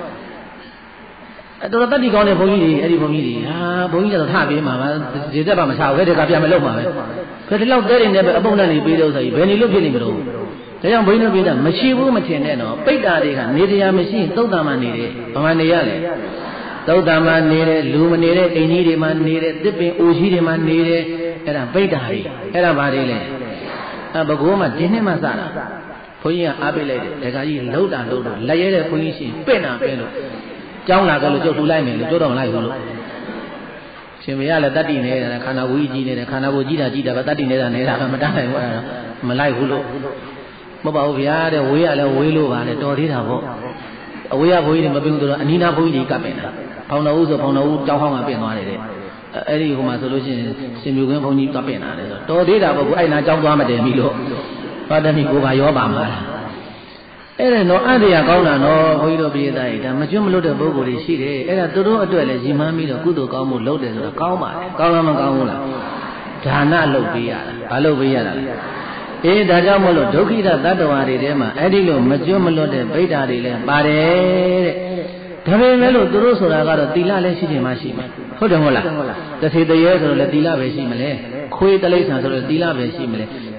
အဲ့တော့တတိကောင်းတဲ့ဘုန်းကြီးတွေအဲ့ဒီဘုန်းကြီးတွေဟာဘုန်းကြီးကတော့ထပြေးမှာပါဒီသက်ပါမချဘူးတဲ့ကပြန်မလုပ်မှာပဲဒါဒီလောက်တဲနေတယ်ပဲအပုံနဲ့နေပေးတော့ဆိုရင်ဘယ်နေလို့ဖြစ်နေမလို့ဒါကြောင့်ဘုန်းကြီးတို့ပြောတာမရှိဘူးမထင်နဲ့တော့ပိဋ္ဌာတွေကနေတရားမရှိရင်သုတ်တံမှာနေတယ်ဘာမှနေရလဲသုတ်တံမှာနေတဲ့လူမနေတဲ့အိမ်ကြီးတွေမှာနေတဲ့တစ်ပင်အိုကြီးတွေမှာနေတဲ့အဲ့ဒါပိဋ္ဌာတွေအဲ့ဒါဘာတွေလဲအဘကိုးမှာဒီနှစ်မှစတာဘုန်းကြီးကအားပေးလိုက်တယ်ဒါကကြီးလှုပ်တာလှုပ်တော့လက်ရဲတဲ့ဘုန်းကြီးရှင်ပင့်တာပင့်လို့ကျောင်းလာကြလို့ကျုပ်ထူလိုက်မယ်လို့ကျုပ်တော့မလိုက်ဘူးလို့ရှင်မရလည်းတတ္တိနေတာခန္ဓာကိုယ်ကြီးကြီးနေတယ်ခန္ဓာကိုယ်ကြီးတာကြီးတာပဲတတ္တိနေတာနေတာပဲမတတ်နိုင်ဘူးအဲ့ဒါမလိုက်ဘူးလို့မဟုတ်ပါဘူးဗျာတဲ့ဝေးရလဲဝေးလို့ပါလေတော်သေးတာပေါ့အဝေးရဘုန်းကြီးတွေမပင်ဘူးဆိုတော့အနီးနားဘုန်းကြီးတွေကပ်ပင်တာဖောင်တော်ဦးဆိုဖောင်တော်ဦးကျောင်းဟောင်းကပင်သွားတယ်တဲ့အဲ့ဒီဟိုမှာဆိုလို့ရှိရင်ရှင်မြူခင်းဘုန်းကြီးကပင်တာလေဆိုတော်သေးတာပေါ့ကိုအဲ့နာကျောင်းသွားမတည်ပြီလို့ဘာတနည်းကိုပါရောပါမှာလားအဲ့ဒါတော့အတ္တရားကောင်းတာတော့ဘုန်းကြီးတို့ပြည်သားကြီးဒါမကျွတ်မလွတ်တဲ့ပုဂ္ဂိုလ်တွေရှိတယ်အဲ့ဒါသူတို့အတွက်လည်းရည်မှန်းပြီးတော့ကုသိုလ်ကောင်းမှုလုပ်တယ်ဆိုတော့ကောင်းပါလေကောင်းလားမကောင်းဘူးလားဒါနလုပ်ပေးရတာဘာလုပ်ပေးရတာလဲအေးဒါကြောင့်မို့လို့ဒုက္ခိတသတ္တဝါတွေထဲမှာအဲ့ဒီလိုမကျွတ်မလွတ်တဲ့ဗိဓာတွေလည်းပါတယ်တဲ့ဒါပေမဲ့လို့သူတို့ဆိုတာကတော့သီလလည်းရှိချင်မှရှိမယ်ဟုတ်တယ်မဟုတ်လားတထေတရေဆိုတော့လည်းသီလပဲရှိမလဲခွေးတလိษံဆိုတော့သီလပဲရှိမလဲ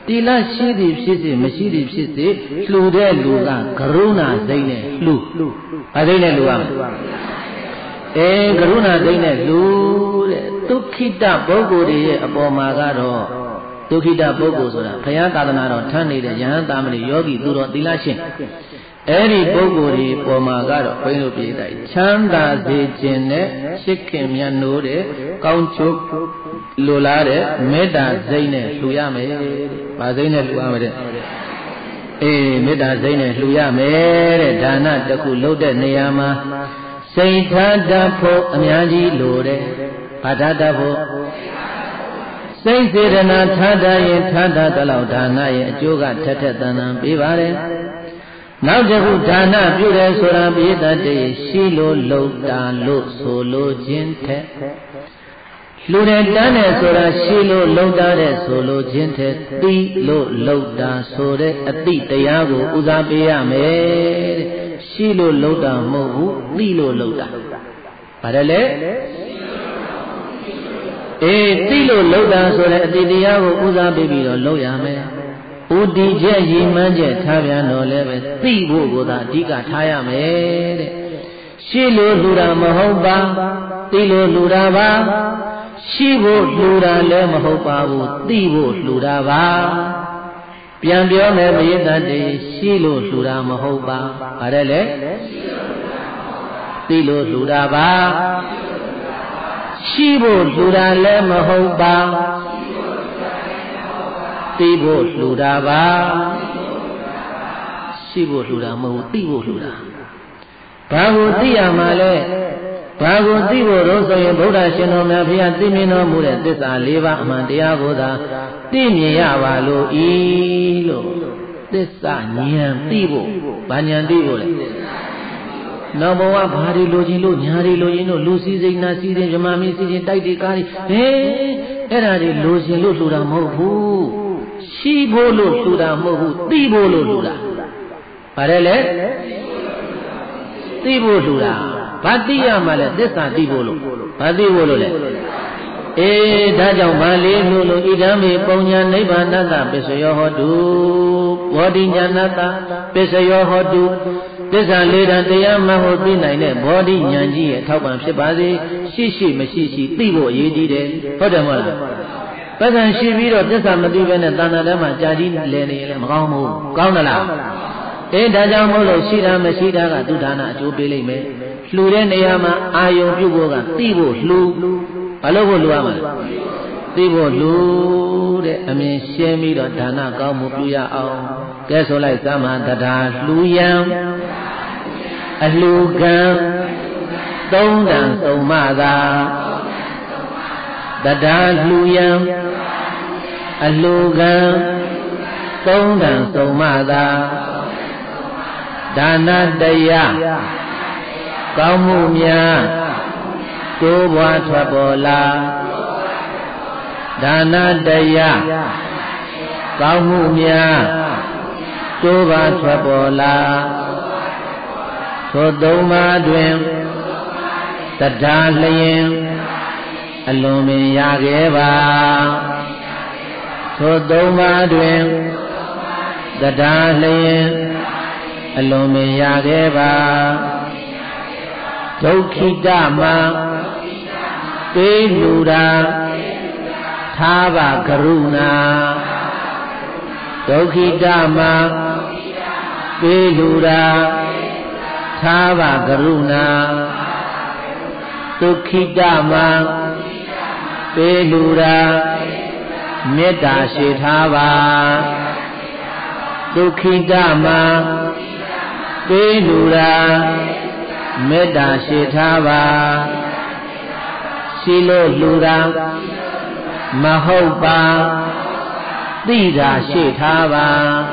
တီလရှိသည်ဖြစ်စေမရှိသည်ဖြစ်စေလှူတဲ့လူကကရုဏာစိတ်နဲ့လှူဘာစိတ်နဲ့လှူရမလဲအဲကရုဏာစိတ်နဲ့လှူတဲ့ဒုက္ခိတပုဂ္ဂိုလ်တွေရဲ့အပေါ်မှာကတော့ဒုက္ခိတပုဂ္ဂိုလ်ဆိုတာဘုရားသာသနာတော်ထမ်းနေတဲ့ယဟန်သားမဏိယောဂီသူတော်သီလရှင်အဲ့ဒီပုဂ္ဂိုလ်ဒီပေါ်မှာကတော့ဘုန်းကြီးတို့ပြေးတိုင်းချမ်းသာစေခြင်းနဲ့ရှစ်ခင်မြတ်နိုးတဲ့ကောင်းကျိုးလိုလားတဲ့မေတ္တာစိတ်နဲ့လှူရမယ်တဲ့။ဘာစိတ်နဲ့လှူရမလဲ။အေးမေတ္တာစိတ်နဲ့လှူရမယ်တဲ့ဒါနတစ်ခုလုပ်တဲ့နေရာမှာစိတ်ထားတတ်ဖို့အများကြီးလိုတယ်။ဘာထားတတ်ဖို့စိတ်စေတနာထားတတ်ရင်ထားတတ်တဲ့လောက်ဒါနရဲ့အကျိုးကထက်ထက်တန်တန်ပေးပါတယ်။နောက်တစ်ခုဒါနပြုတယ်ဆိုတာပိဋကတေရှိလို့လုံတာလို့ဆိုလိုခြင်းထက်လူတဲ့တန်းတယ်ဆိုတာရှိလို့လုံတာတဲ့ဆိုလိုခြင်းထက်သိလို့လုံတာဆိုတဲ့အတိတရားကိုဦးစားပေးရမယ်တဲ့ရှိလို့လုံတာမဟုတ်ဘူးသိလို့လုံတာပါတယ်လေအေးသိလို့လုံတာဆိုတဲ့အတိတရားကိုဦးစားပေးပြီးတော့လုံရမယ်ဥတီချက်ရည်မှန်းချက်ထားပြန်တော့လည်းပဲသိဖို့ကိုသာအဓိကထားရမယ်တဲ့ရှိလို့လှူတာမဟုတ်ပါသိလို့လှူတာပါရှိဖို့လှူတာလည်းမဟုတ်ပါဘူးသိဖို့လှူတာပါပြန်ပြောမယ်ပရိသတ်တွေရှိလို့လှူတာမဟုတ်ပါပါတယ်လေသိလို့လှူတာပါရှိဖို့လှူတာလည်းမဟုတ်ပါသိဖို့လှူတာပါရှိဖို့လှူတာမဟုတ်သိဖို့လှူတာဘာကိုသိရမှာလဲဘာကိုသိဖို့တော့ဆိုရင်ဗုဒ္ဓရှင်တော်မြတ်ဘုရားသိမြင်တော်မူတဲ့သစ္စာလေးပါးအမှန်တရားကိုသာသိမြင်ရပါလို့ဤလို့သစ္စာဉာဏ်သိဖို့ဘာဉာဏ်သိဖို့လဲနောက်ဘဝဘာတွေလိုချင်လို့ညာတွေလိုချင်လို့လူစည်းစိမ်နာစည်းစိမ်ဇမာမင်းစည်းစိမ်တိုက်တွေကားတွေဟဲအဲ့ဒါတွေလိုချင်လို့လှူတာမဟုတ်ဘူးရှိဖို့လို့လှူတာမဟုတ်ဘူးသိဖို့လို့လှူတာပါတယ်လေသိဖို့လှူတာဘာသိရမှာလဲသစ္စာသိဖို့လို့ဘာသိဖို့လို့လဲအေးဒါကြောင့်ဗာလေးလို့လို့ဣဒံမေပုံညာနိဗ္ဗာန်တပစ္စယောဟောတုဘောဓိညာဏတပစ္စယောဟောတုသစ္စာလေးတန်တရားမှဟုတ်သိနိုင်တဲ့ဘောဓိဉာဏ်ကြီးရဲ့အထောက်ပံ့ဖြစ်ပါစေရှိရှိမရှိရှိသိဖို့အရေးကြီးတယ်ဟုတ်တယ်မဟုတ်လားပက္ခံရှိပြီးတော့သစ္စာမသိဘဲနဲ့တဏ္ဍာထဲမှာကြာကြီးလည်နေရင်လည်းမကောင်းဘူးကောင်းသလားအေးဒါကြောင့်မို့လို့ရှိတာမရှိတာကသူဒါနအကျိုးပေးလိမ့်မယ်လှူတဲ့နေရာမှာအာယုံပြုဖို့ကသိဖို့လှူဘာလို့ဖို့လှူရမှာလဲသိဖို့လှူတဲ့အမြင်ရှင်းပြီးတော့ဒါနကောင်းမှုပြုရအောင်ကဲဆိုလိုက်သမ္မာတရားလှူရန်အလှူကံသုံးတန်သုံးမသာတရားလှူရန်အလှူကံသုံးတန်သုံးမသာဒါနတရားကောင်းမှုများတိုးပွားထွက်ပေါ်လာဒါနတရားကောင်းမှုများတိုးပွားထွက်ပေါ်လာသို့သုံးပါးတွင်တရားလျင်အလွန်ပင်ရခဲ့ပါသို့သုံးပါးတွင်တရားလျင်အလွန်ပင်ရခဲ့ပါဒုက္ခိတမှာပေးလူတာသာဘကရုဏာဒုက္ခိတမှာပေးလူတာသာဘကရုဏာဒုက္ခိတမှာပေးလူတာမေတ္တာရှိထားပါဒုက္ခိတမှာပေးလူတာမေတ္တာရှိထားပါရှိလို့လူတာမဟုတ်ပါသိတာရှိထားပါ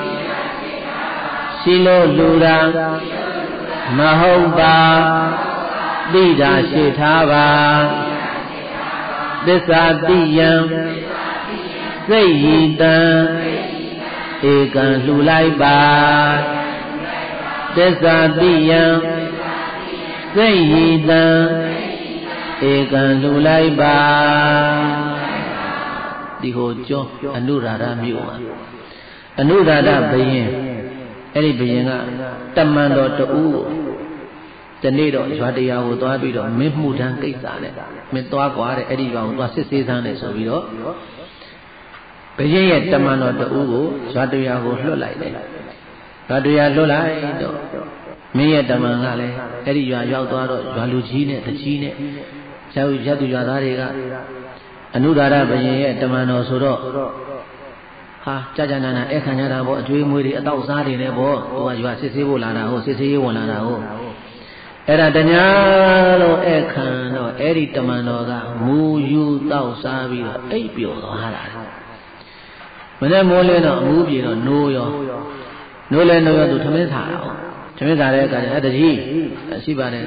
ရှိလို့လူတာမဟုတ်ပါသိတာရှိထားပါသစ္စာတိယံစိတ်ရည်တံဧကံလှူလိုက်ပါသစ္စာတိယံစိတ်ရည်တံဧကံလှူလိုက်ပါတဒီဟိုကျော်အနုရာဓမြို့မှာအနုရာဓဘယင်အဲ့ဒီဘယင်ကတမန်တော်တူတနေ့တော့ရွာတရားကိုသွားပြီးတော့မင်းမှုတန်းကိစ္စနဲ့မင်းသွားကွာတဲ့အဲ့ဒီကောင်ကိုသွားစစ်ဆေးစမ်းတယ်ဆိုပြီးတော့ဘယင်ရဲ့တမန်တော်တူကိုရွာတရားကိုလွှတ်လိုက်တယ်ရွာတရားလွှတ်လိုက်တော့မင်းရဲ့တမန်ကလည်းအဲ့ဒီရွာရောက်သွားတော့ရွာလူကြီးနဲ့တကြီးနဲ့ဇာဝိဇတ်သူရွာသားတွေကအနုဒါရဘယင်ရဲ့တမန်တော်ဆိုတော့ဟာကြာကြာနာနာအဲ့ခံရတာပေါ့အကျွေးမွေးတွေအတော့စားတွေနဲ့ပေါ့သူကရွာစစ်ဆေးဖို့လာတာဟုတ်စစ်ဆေးရေးဝင်လာတာဟုတ်အဲ့ဒါတညာလို့အဲ့ခံတော့အဲ့ဒီတမန်တော်ကမူယူတော့စားပြီးတော့အိပ်ပျော်သွားတာမနေ့မိုးလင်းတော့အမူးပြေတော့နိုးရောနိုးလဲနိုးရောသူထမင်းစားတော့ထမင်းစားတဲ့အခါကျအဲ့တကြီးရှိပါတယ်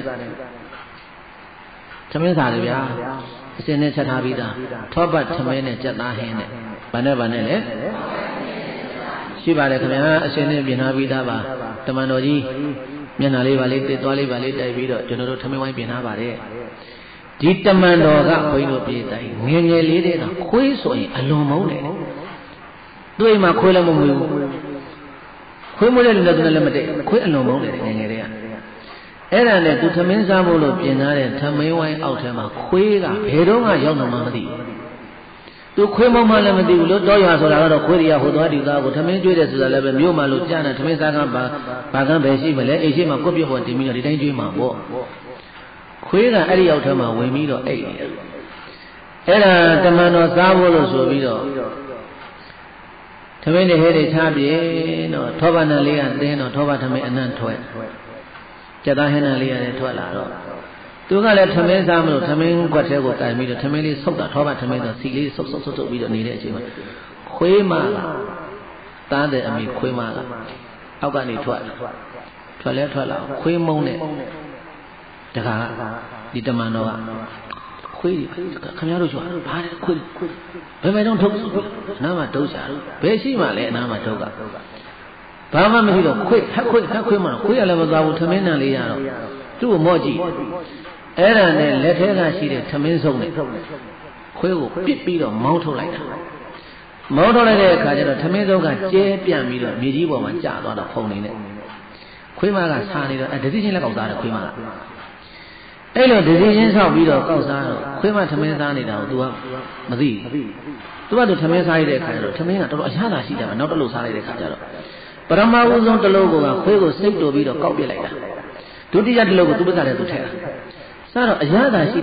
ထမင်းစားတယ်ဗျာအစင်းနဲ့ချက်ထားပြီးသားထောပတ်ထမင်းနဲ့ကြက်သားဟင်းနဲ့ဗာနဲ့ဗာနဲ့လေရှိပါတယ်ခင်ဗျာအစင်းနဲ့ပြင်ထားပြီးသားပါတမန်တော်ကြီးမျက်နှာလေးပါလေးတစ်သွားလေးပါလေးတိုက်ပြီးတော့ကျွန်တော်တို့ထမင်းဝိုင်းပြင်ထားပါတယ်ဒီတမန်တော်ကဘုန်းကြီးတို့ပြည်တိုင်းငယ်ငယ်လေးတဲ့ကခွေးဆိုရင်အလွန်မုန်းတယ်သူ့အိမ်မှာခွေးလည်းမမွေးဘူးခွေးမွေးတဲ့လူလည်းသူလည်းမတည့်ခွေးအလွန်မုန်းတယ်ငယ်ငယ်လေးကအဲ့ဒါနဲ့သူထမင်းစားဖို့လို့ပြင်ထားတဲ့ထမင်းဝိုင်းအောက်ထဲမှာခွေးကဘယ်တော့မှရောက်တော့မှမသိဘူးသူခွေးမုံမှလည်းမသိဘူးလို့တောရွာဆိုတာကတော့ခွေးတွေကဟိုသွားဒီသားကိုထမင်းကျွေးတယ်ဆိုတာလည်းပဲမြို့မှာလို့ကြားနေထမင်းစားကဘာဘာကန်းပဲရှိမလဲအိမ်ရှိမှာကိုပြဖို့တင်ပြီးတော့ဒီတိုင်းကျွေးမှာပေါ့ခွေးကအဲ့ဒီရောက်ထဲမှာဝင်ပြီးတော့အိတ်နေတာအဲ့ဒါတမန်တော်စားဖို့လို့ဆိုပြီးတော့ထမင်းတွေဟဲ့တွေချပြေတော့ထောပါဏလေးကတင်းတော့ထောပါထမင်းအနံ့ထွက်ကြက်သားဟင်းနံလေးရတယ်ထွက်လာတော့သူကလည်းထမင်းစားမလို့ထမင်းကွက်ထဲကိုတိုင်ပြီးတော့ထမင်းလေးဆုပ်တာထောပါထမင်းတော့စီလေးဆုပ်ဆုပ်ဆုပ်ဆုပ်ပြီးတော့နေတဲ့အချိန်မှာခွေးမကတားတဲ့အမိခွေးမကအောက်ကနေထွက်ထွက်လဲထွက်လာခွေးမုံနဲ့တခါဒီတမန်တော်ကခွေးခင်ဗျားတို့ကျွာဘာလဲခွေးဘယ်မှာတော့ထုတ်အနားမှာတုံးချာဘယ်ရှိမှလဲအနားမှာထုတ်ကဘာမှမရှိတော့ခွေးဟက်ခွေးဟက်ခွေးမှခွေးရလည်းမသွားဘူးထမင်းနံလေးရတော့သူ့ကိုမော့ကြည့်အဲ့ဒါနဲ့လက်ထဲကရှိတဲ့ထမင်းစုံနဲ့ခွေးကိုပစ်ပြီးတော့မောင်းထုတ်လိုက်တာမောင်းထုတ်လိုက်တဲ့အခါကျတော့ထမင်းစုံကကျဲပြန့်ပြီးတော့မြေကြီးပေါ်မှာကျသွားတော့ဖုံနေနဲ့ခွေးမကဆာနေတော့အဲဒတိချင်းလက်ကောက်စားတယ်ခွေးမကအဲ့လိုဒတိချင်းဆောက်ပြီးတော့ကောက်စားတော့ခွေးမထမင်းစားနေတာကို तू ကမသိဘူး तू ကသူထမင်းစားရတဲ့အခါကျတော့ထမင်းကတော်တော်အရသာရှိတယ်မနောက်တစ်လို့စားလိုက်တဲ့အခါကျတော့ပရမဝုဇုံတစ်လုံးကခွေးကိုစိတ်တူပြီးတော့ကောက်ပြစ်လိုက်တာဒုတိယတစ်လုံးကိုသူ့ဘက်ကလည်းသူထည့်တာစားတော့အရသာရှိ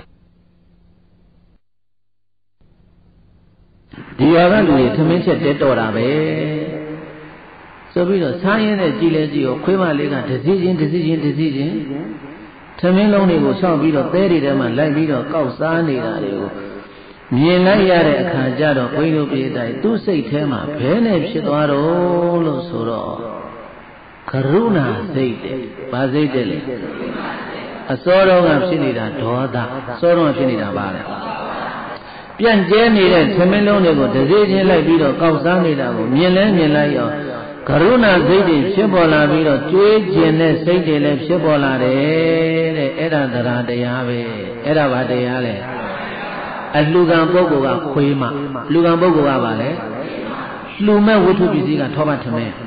ဒီရွာကလူတွေထမင်းချက်တဲတော်တာပဲဆိုပြီးတော့စားရင်းနဲ့ကြည်လဲကြည့်ရောခွေးမလေးကဒစီချင်းဒစီချင်းဒစီချင်းထမင်းလုံးတွေကိုဆောက်ပြီးတော့သဲတွေထဲမှာလိုက်ပြီးတော့ကောက်စားနေတာတွေကိုမြင်လိုက်ရတဲ့အခါကျတော့ဘုန်းကြီးတို့ပြည်တိုင်းသူ့စိတ်ထဲမှာဘဲနဲ့ဖြစ်သွားတော့လို့ဆိုတော့ကရုဏာစိတ်တဲ့ဗာစိတ်တဲ့လေအစောတော့ကဖြစ်နေတာဒေါသအစောတော့ဖြစ်နေတာပါလေပြန့်ကျဲနေတဲ့သမင်းလုံးတွေကိုတစေးချင်းလိုက်ပြီးတော့ကောက်စားနေတာကိုမြင်လဲမြင်လိုက်ရောကရုဏာစိတ်တွေဖြစ်ပေါ်လာပြီးတော့ကြွေးကျင်တဲ့စိတ်တွေလည်းဖြစ်ပေါ်လာတယ်တဲ့အဲ့ဒါတရားတရားပဲအဲ့ဒါဘာတရားလဲအလှကံပုဂ္ဂိုလ်ကခွေးမလူကံပုဂ္ဂိုလ်ကပါလေလှူမဲ့ဝိထုပစ္စည်းကထောပတ်ထမင်း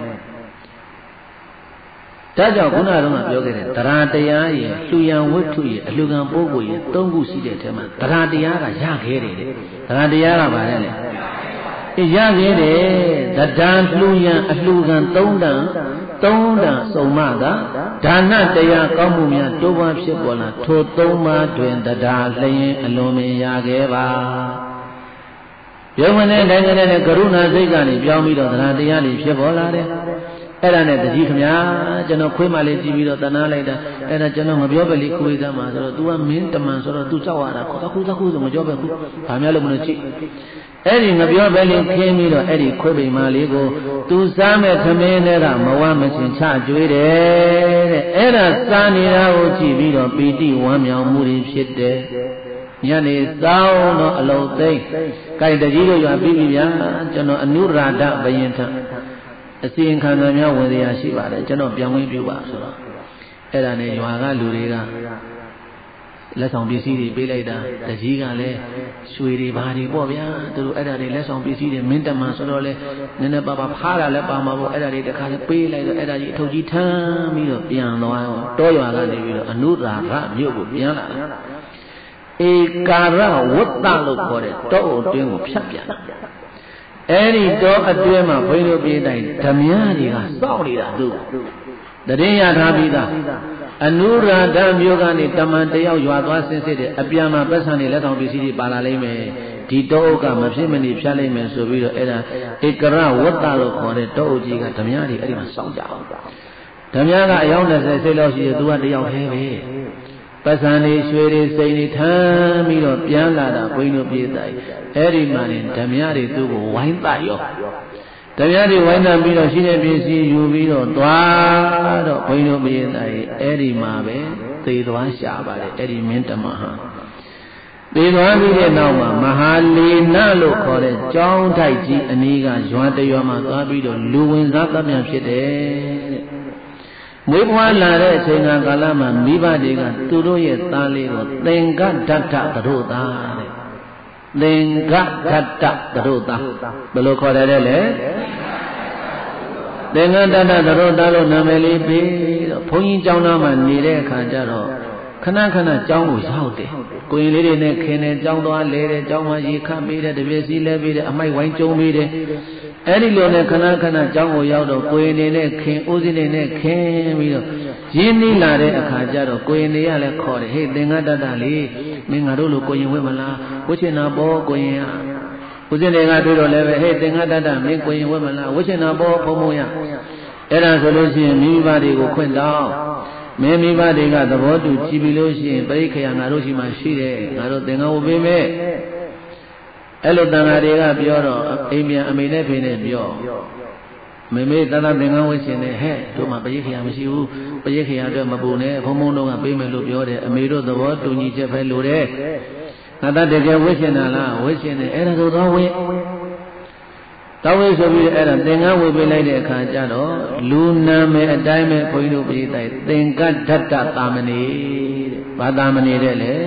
ဒါကြောင့်ခုနကတော့ပြောခဲ့တယ်တရားတရားရဲ့လှူရန်ဝိထုရဲ့အလှကံပုဂ္ဂိုလ်ရဲ့သုံးခုရှိတဲ့အထက်မှာတရားတရားကရခဲ့တယ်တဲ့တရားတရားကပါလေလေရခဲ့တယ်တဒံလှူရန်အလှကံသုံးတန်သုံးတန်စုံမကဒါနတရားကောင်းမှုများတိုးပွားဖြစ်ပေါ်လာထိုသုံးပါးတွင်တရားလျင်အလွန်မြင်ရခဲ့ပါပြောမနဲ့တိုင်းတဲ့နဲ့ကရုဏာစိတ်ကနေပြောင်းပြီးတော့တရားတရားတွေဖြစ်ပေါ်လာတယ်အဲ့ဒါနဲ့တကြီးခမညာကျွန်တော်ခွေးမလေးကြည့်ပြီးတော့တနာလိုက်တာအဲ့ဒါကျွန်တော်မပြောပဲလေခွေးသားမှာဆိုတော့ तू ကမင်းတမန်ဆိုတော့ तू ကြောက်ရတာခေါ်ခုသခုဆိုမပြောပဲခုဘာများလို့မလို့ကြည့်အဲ့ဒီမပြောပဲလေခင်းပြီးတော့အဲ့ဒီခွေးပိန်မလေးကို तू စားမဲ့သမင်းတွေကမဝမချင်ချကြွေးတယ်တဲ့အဲ့ဒါစားနေတာကိုကြည့်ပြီးတော့ပီတိဝမ်းမြောက်မှုတွေဖြစ်တယ်ညနေစောင်းတော့အလုံးသိမ့်ကြိုက်တကြီးတို့ရွာပြီးပြီဗျာကျွန်တော်အနုရာဒဘယင်ထအစီရင်ခံတော်များဝင်ရရှိပါတယ်ကျွန်တော်ပြန်ဝင်ပြပါဆိုတော့အဲ့ဒါနဲ့ရွာကလူတွေကလက်ဆောင်ပစ္စည်းတွေပေးလိုက်တာတကြီးကလည်းရွှေတွေဘာတွေပေါ့ဗျာသူတို့အဲ့ဒါတွေလက်ဆောင်ပစ္စည်းတွေမင်းတမန်ဆိုတော့လေနည်းနည်းပါးပါးဖားတာလည်းပါမှာပေါ့အဲ့ဒါတွေတခါလည်းပေးလိုက်တော့အဲ့ဒါကြီးအထုပ်ကြီးထမ်းပြီးတော့ပြန်သွားတောရွာကနေပြီးတော့အနုရာဂမြို့ကိုပြန်လာတာဧကာရဝတ္တလို့ခေါ်တဲ့တောအတွင်းကိုဖြတ်ပြန်အဲ့ဒီတောအတွင်းမှာဘုန်းကြီးတို့ပြေးတိုင်းဓမြတွေကစောင့်နေတာသူတရင်ရထားပြီးသားအနုရာဓမျိုးကနေတမန်တယောက်ရွာသွားဆင်းစစ်တယ်အပြန်မှာပတ်စံတွေလက်ဆောင်ပစ္စည်းတွေပါလာလိမ့်မယ်ဒီတောအုပ်ကမဖြစ်မနေဖြတ်လိုက်မယ်ဆိုပြီးတော့အဲ့ဒါဧကရဝတ္တလို့ခေါ်တဲ့တောအုပ်ကြီးကဓမြတွေအဲ့ဒီမှာစောင့်ကြအောင်ဓမြကအယောက်၂၀စိတ်လောက်ရှိတယ်သူကတယောက်ဟဲပဲပတ်စံတွေရွှေတွေစိန်တွေထမ်းပြီးတော့ပြန်လာတာဘုန်းကြီးတို့ပြေးတိုင်းအဲ့ဒီမှာနေဓမြတွေသူ့ကိုဝိုင်းပတ်ရောဓမြတွေဝိုင်းတန်ပြီးတော့ရှိတဲ့ပစ္စည်းယူပြီးတော့သွားတော့ဘုန်းကြီးတို့ပြေးတိုင်းအဲ့ဒီမှာပဲသေသွားရှာပါတယ်အဲ့ဒီမင်းတမဟာသေသွားပြီးတဲ့နောက်မှာမဟာလေနလို့ခေါ်တဲ့ကျောင်းထိုက်ကြီးအနီးကရွာတရွာမှာသွားပြီးတော့လူဝင်စားသတ်ပြန်ဖြစ်တယ်တဲ့မွေးဖွားလာတဲ့အချိန်ကာလမှာမိဘတွေကသူတို့ရဲ့သားလေးကိုသင်္ကဒဋ္ဌသတို့သားတဲ့သင်္ကဒဋ္ဌသတို့သားဘယ်လိုခေါ်တယ်လဲသင်္ကဒဋ္ဌသတို့သားလို့နာမည်လေးပြီးတော့ဘုန်းကြီးကျောင်းသားမှာနေတဲ့အခါကျတော့ခဏခဏကျောင်းကိုရောက်တယ်ကိုရင်လေးတွေနဲ့ခင်တယ်ကျောင်းသွားလဲတယ်ကျောင်းမှာရေခတ်ပေးတယ်တပည့်စီလဲပေးတယ်အမိုက်ဝိုင်းကျုံပေးတယ်အဲ့ဒီလိုနဲ့ခဏခဏကျောင်းကိုရောက်တော့ကိုရင်နေနဲ့ခင်ဦးစီးနေနဲ့ခင်ပြီးတော့ရင်းနှီးလာတဲ့အခါကျတော့ကိုရင်တွေကလည်းခေါ်တယ်ဟေ့သင်္ကတတလေးမင်းငါတို့လိုကိုရင်ဝဲမလားဝှချင်တာပေါ့ကိုရင်ကဦးစီးတွေကတွေ့တော့လည်းပဲဟေ့သင်္ကတတမင်းကိုရင်ဝဲမလားဝှချင်တာပေါ့ဘုံဘုံရအဲ့ဒါဆိုလို့ရှိရင်မိဘတွေကိုခွင့်တောင်းမင်းမိဘတွေကသဘောတူကြည်ပြီလို့ရှိရင်ပရိခေယငါတို့ရှိမှရှိတယ်ငါတို့သင်္ကန်းဝပေးမယ်အဲ့လိုတန်ဃာတွေကပြောတော့အိမ်ပြန်အမေနဲ့ဖေနဲ့ပြောမေမေတသသင်္ကန်းဝရှင်နဲ့ဟဲ့တို့မှပရိခေယမရှိဘူးပရိခေယအတွက်မပူနဲ့ဘုံဘုံတို့ကပေးမယ်လို့ပြောတယ်အမေတို့သဘောတူညီချက်ပဲလိုတယ်ငါတတကယ်ဝရှင်တာလားဝရှင်တယ်အဲ့ဒါဆိုတော့ဝေတောင်းဝေဆိုပြီးအဲ့ဒါသင်္ကန်းဝေပေးလိုက်တဲ့အခါကျတော့လူနာမည်အတိုင်းပဲဘုန်းကြီးတို့ပြည်တိုင်းသင်္ကဒဋ္ဌသာမဏေတဲ့ဘာသာမဏေတဲ့လေ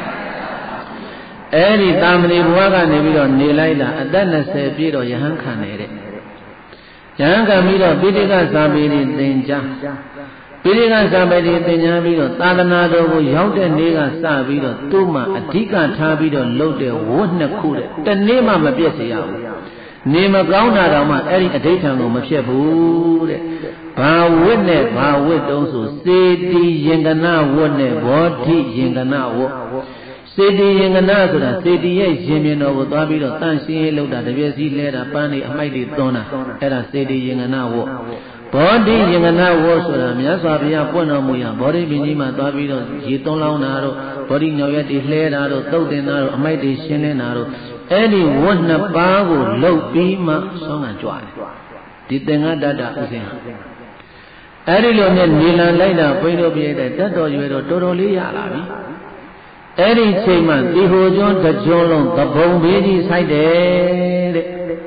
အဲ့ဒီသာမဏေဘဝကနေပြီးတော့နေလိုက်တာအသက်၂၀ပြည့်တော့ယဟန်ခံနေတဲ့ယဟန်ခံပြီးတော့ပိဋကစာပေတွေသင်ကြားပိဋကစာပေတွေသင်ကြားပြီးတော့သာသနာတော်ကိုရောက်တဲ့နေ့ကစပြီးတော့သူ့မှာအဓိကထားပြီးတော့လုပ်တဲ့ဝတ်နှစ်ခုတဲ့တနေ့မှမပြည့်စေရဘူးနေမကောင်းတာတော့မှအဲ့ဒီအဋိဌာန်ကိုမဖြစ်ဘူးတဲ့ဘာဝတ်နဲ့ဘာဝတ်တုံးဆိုစေတီယင်္ဂနာဝတ်နဲ့ဘောဓိယင်္ဂနာဝတ်စေတီယင်္ဂနာဆိုတာစေတီရဲ့ရှင်မြင်တော်ကိုသွားပြီးတော့တန့်ရှင်းရေးလုပ်တာတပြည့်စည်းလဲတာပန်းတွေအမိုက်တွေသွန်းတာအဲ့ဒါစေတီယင်္ဂနာဝတ်ဘောဓိယင်္ဂနာဝတ်ဆိုတာမြတ်စွာဘုရားပွင့်တော်မူရာဘောဓိပင်ကြီးမှာသွားပြီးတော့ရေသွန်းလောင်းတာတို့ဘောဓိညောင်ရက်တွေလှဲတာတို့သုတ်တင်တာတို့အမိုက်တွေရှင်းနေတာတို့အဲ့ဒီဝတ်နှစ်ပါးကိုလှုပ်ပြီးမှဆုံးခံကြွတယ်ဒီသင်္ကတတ္တဥစဉ်အဲ့ဒီလိုနဲ့နေလံလိုက်တာဘုန်းကြီးတို့ပြည့်တဲ့တတ်တော်ရွယ်တော့တော်တော်လေးရလာပြီအဲ့ဒီချိန်မှဒီဟိုကျွန်းတကျွန်းလုံးသဘုံဘေးကြီးဆိုင်တယ်တဲ့